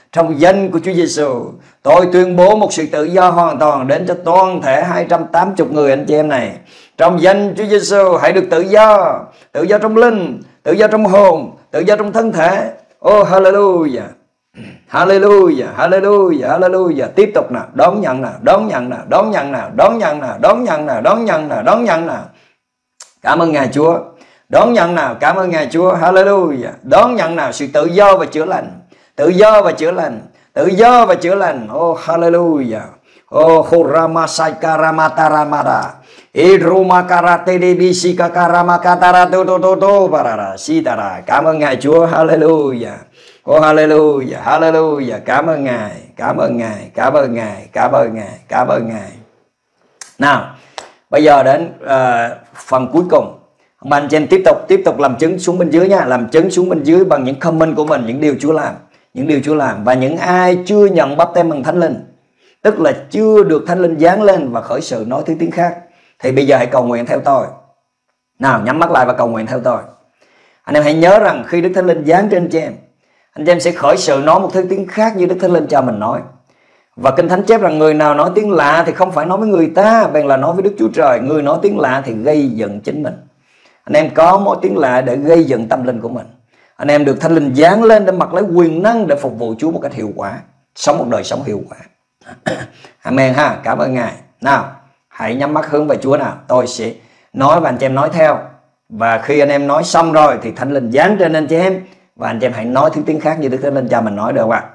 Trong danh của Chúa Giêsu, tôi tuyên bố một sự tự do hoàn toàn đến cho toàn thể hai trăm tám mươi người anh chị em này. Trong danh Chúa Giêsu, hãy được tự do, tự do trong linh, tự do trong hồn, tự do trong thân thể. Oh hallelujah. Hallelujah, hallelujah, hallelujah. Tiếp tục nào, đón nhận nào, đón nhận nào, đón nhận nào, đón nhận nào, đón nhận nào, đón nhận nào, đón nhận nào. Cảm ơn Ngài Chúa. Đón nhận nào, cảm ơn Ngài Chúa. Hallelujah. Đón nhận nào sự tự do và chữa lành. Tự do và chữa lành. Tự do và chữa lành. Oh hallelujah. Oh Horama Saikarama Taramada. Idruma Karate Debisika Karama Katara to to to to Barara Sitara. Cảm ơn Ngài Chúa. Hallelujah. Oh hallelujah, hallelujah. Cảm ơn Ngài, cảm ơn Ngài, cảm ơn Ngài, cảm ơn Ngài, cảm ơn Ngài. Nào, bây giờ đến uh, phần cuối cùng. Ông anh chị em tiếp tục tiếp tục làm chứng xuống bên dưới nha, làm chứng xuống bên dưới bằng những comment của mình, những điều Chúa làm, những điều Chúa làm. Và những ai chưa nhận báp têm bằng Thánh Linh, tức là chưa được Thánh Linh giáng lên và khởi sự nói thứ tiếng khác, thì bây giờ hãy cầu nguyện theo tôi. Nào, nhắm mắt lại và cầu nguyện theo tôi. Anh em hãy nhớ rằng khi Đức Thánh Linh giáng trên chị em, anh chị em sẽ khởi sự nói một thứ tiếng khác như Đức Thánh Linh cho mình nói. Và Kinh Thánh chép rằng người nào nói tiếng lạ thì không phải nói với người ta, bèn là nói với Đức Chúa Trời. Người nói tiếng lạ thì gây giận chính mình. Anh em có một tiếng lạ để gây giận tâm linh của mình. Anh em được Thánh Linh giáng lên để mặc lấy quyền năng để phục vụ Chúa một cách hiệu quả, sống một đời sống hiệu quả. Amen ha, cảm ơn Ngài. Nào, hãy nhắm mắt hướng về Chúa nào. Tôi sẽ nói và anh chị em nói theo. Và khi anh em nói xong rồi thì Thánh Linh giáng trên anh chị em, và anh chị em hãy nói thứ tiếng khác như Đức Thánh Linh cho mình nói, được không ạ?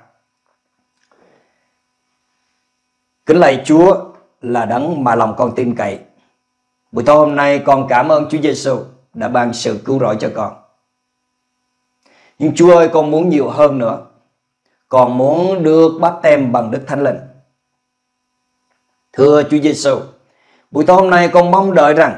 Kính lạy Chúa là đấng mà lòng con tin cậy. Buổi tối hôm nay con cảm ơn Chúa Giêsu đã ban sự cứu rỗi cho con. Nhưng Chúa ơi, con muốn nhiều hơn nữa. Con muốn được báp têm bằng Đức Thánh Linh. Thưa Chúa Giêsu, buổi tối hôm nay con mong đợi rằng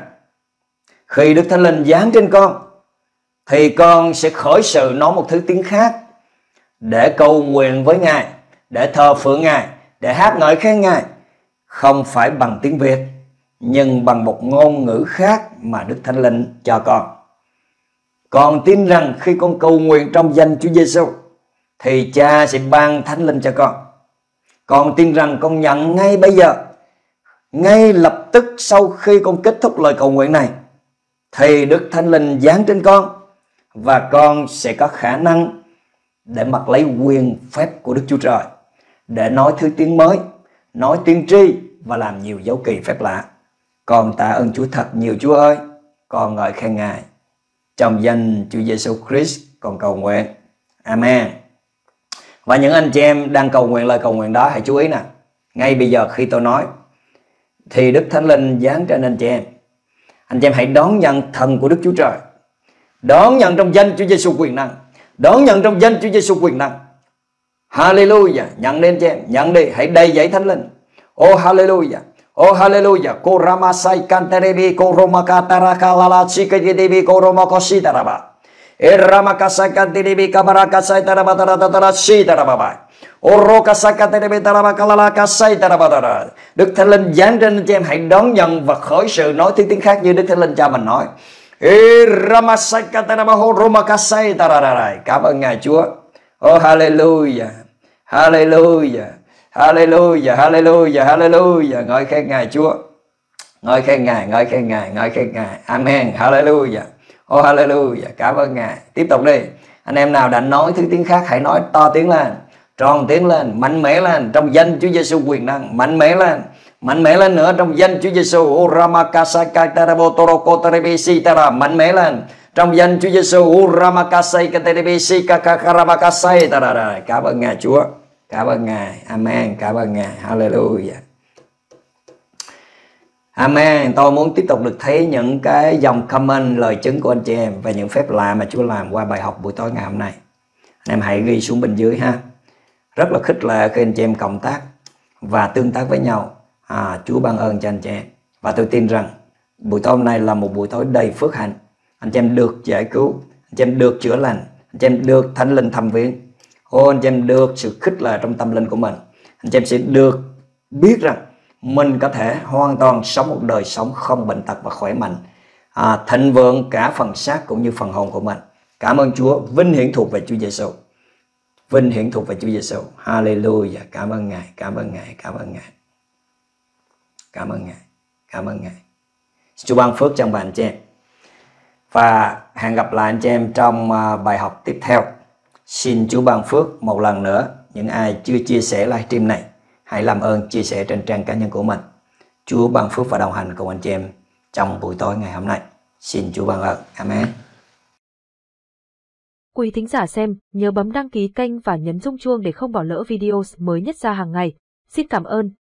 khi Đức Thánh Linh giáng trên con thì con sẽ khởi sự nói một thứ tiếng khác để cầu nguyện với Ngài, để thờ phượng Ngài, để hát ngợi khen Ngài, không phải bằng tiếng Việt nhưng bằng một ngôn ngữ khác mà Đức Thánh Linh cho con. Con tin rằng khi con cầu nguyện trong danh Chúa Giêsu thì Cha sẽ ban Thánh Linh cho con. Con tin rằng con nhận ngay bây giờ, ngay lập tức sau khi con kết thúc lời cầu nguyện này, thì Đức Thánh Linh giáng trên con và con sẽ có khả năng để mặc lấy quyền phép của Đức Chúa Trời, để nói thứ tiếng mới, nói tiên tri và làm nhiều dấu kỳ phép lạ. Con tạ ơn Chúa thật nhiều Chúa ơi. Con ngợi khen Ngài. Trong danh Chúa Giêsu Christ con cầu nguyện. Amen. Và những anh chị em đang cầu nguyện lời cầu nguyện đó, hãy chú ý nè. Ngay bây giờ khi tôi nói thì Đức Thánh Linh giáng trên anh chị em. Anh chị em hãy đón nhận thần của Đức Chúa Trời. Đón nhận trong danh Chúa Giêsu quyền năng. Đón nhận trong danh Chúa Giêsu quyền năng. Hallelujah. Nhận đi anh chị em, nhận đi, hãy đầy dẫy Thánh Linh. Oh hallelujah. Oh hallelujah. Ko rama sai kanterebi ko roma kataraka lala chikedebi ko roma kositaraba. E rama kasai kanterebi kabaraka sai taraba taraba sitaraba. Oro kasai kanterebi taraba kalala kasai taraba. Đức Thánh Linh giáng trên anh chị em, hãy đón nhận và khởi sự nói thứ tiếng khác như Đức Thánh Linh cho mình nói. E rama sai kantereba ho roma kasai tarara. Cảm ơn Ngài Chúa. Oh hallelujah. Hallelujah. Hallelujah, hallelujah, hallelujah. Ngợi khen Ngài Chúa. Ngợi khen Ngài, ngợi khen Ngài, ngợi khen Ngài. Amen, hallelujah. Oh hallelujah, cảm ơn Ngài. Tiếp tục đi. Anh em nào đã nói thứ tiếng khác hãy nói to tiếng lên, tròn tiếng lên, mạnh mẽ lên trong danh Chúa Giêsu quyền năng, mạnh mẽ lên, mạnh mẽ lên nữa trong danh Chúa Giêsu. Oh ramakasakatarabo torokotarebisi tara, mạnh mẽ lên trong danh Chúa Giêsu. Oh ramakasakaterebisi kakaramakasai tara. Cảm ơn Ngài Chúa. Cảm ơn Ngài. Amen. Cảm ơn Ngài. Hallelujah. Amen. Tôi muốn tiếp tục được thấy những cái dòng comment lời chứng của anh chị em về những phép lạ mà Chúa làm qua bài học buổi tối ngày hôm nay. Anh em hãy ghi xuống bên dưới ha. Rất là khích lệ khi anh chị em cộng tác và tương tác với nhau. À, Chúa ban ơn cho anh chị em. Và tôi tin rằng buổi tối hôm nay là một buổi tối đầy phước hạnh. Anh chị em được giải cứu, anh chị em được chữa lành, anh chị em được Thánh Linh thăm viếng. Ô, anh chị em được sự khích lệ trong tâm linh của mình. Anh chị em sẽ được biết rằng mình có thể hoàn toàn sống một đời sống không bệnh tật và khỏe mạnh, à, thịnh vượng cả phần xác cũng như phần hồn của mình. Cảm ơn Chúa. Vinh hiển thuộc về Chúa Giêsu. Vinh hiển thuộc về Chúa Giêsu. Hallelujah. Cảm ơn Ngài, cảm ơn Ngài, cảm ơn Ngài. Cảm ơn Ngài, cảm ơn Ngài. Chúa ban phước trong bạn chị em. Và hẹn gặp lại anh chị em trong bài học tiếp theo. Xin Chúa ban phước một lần nữa. Những ai chưa chia sẻ livestream này, hãy làm ơn chia sẻ trên trang cá nhân của mình. Chúa ban phước và đồng hành cùng anh chị em trong buổi tối ngày hôm nay. Xin Chúa ban ơn. Amen. Quý thính giả xem, nhớ bấm đăng ký kênh và nhấn rung chuông để không bỏ lỡ video mới nhất ra hàng ngày. Xin cảm ơn.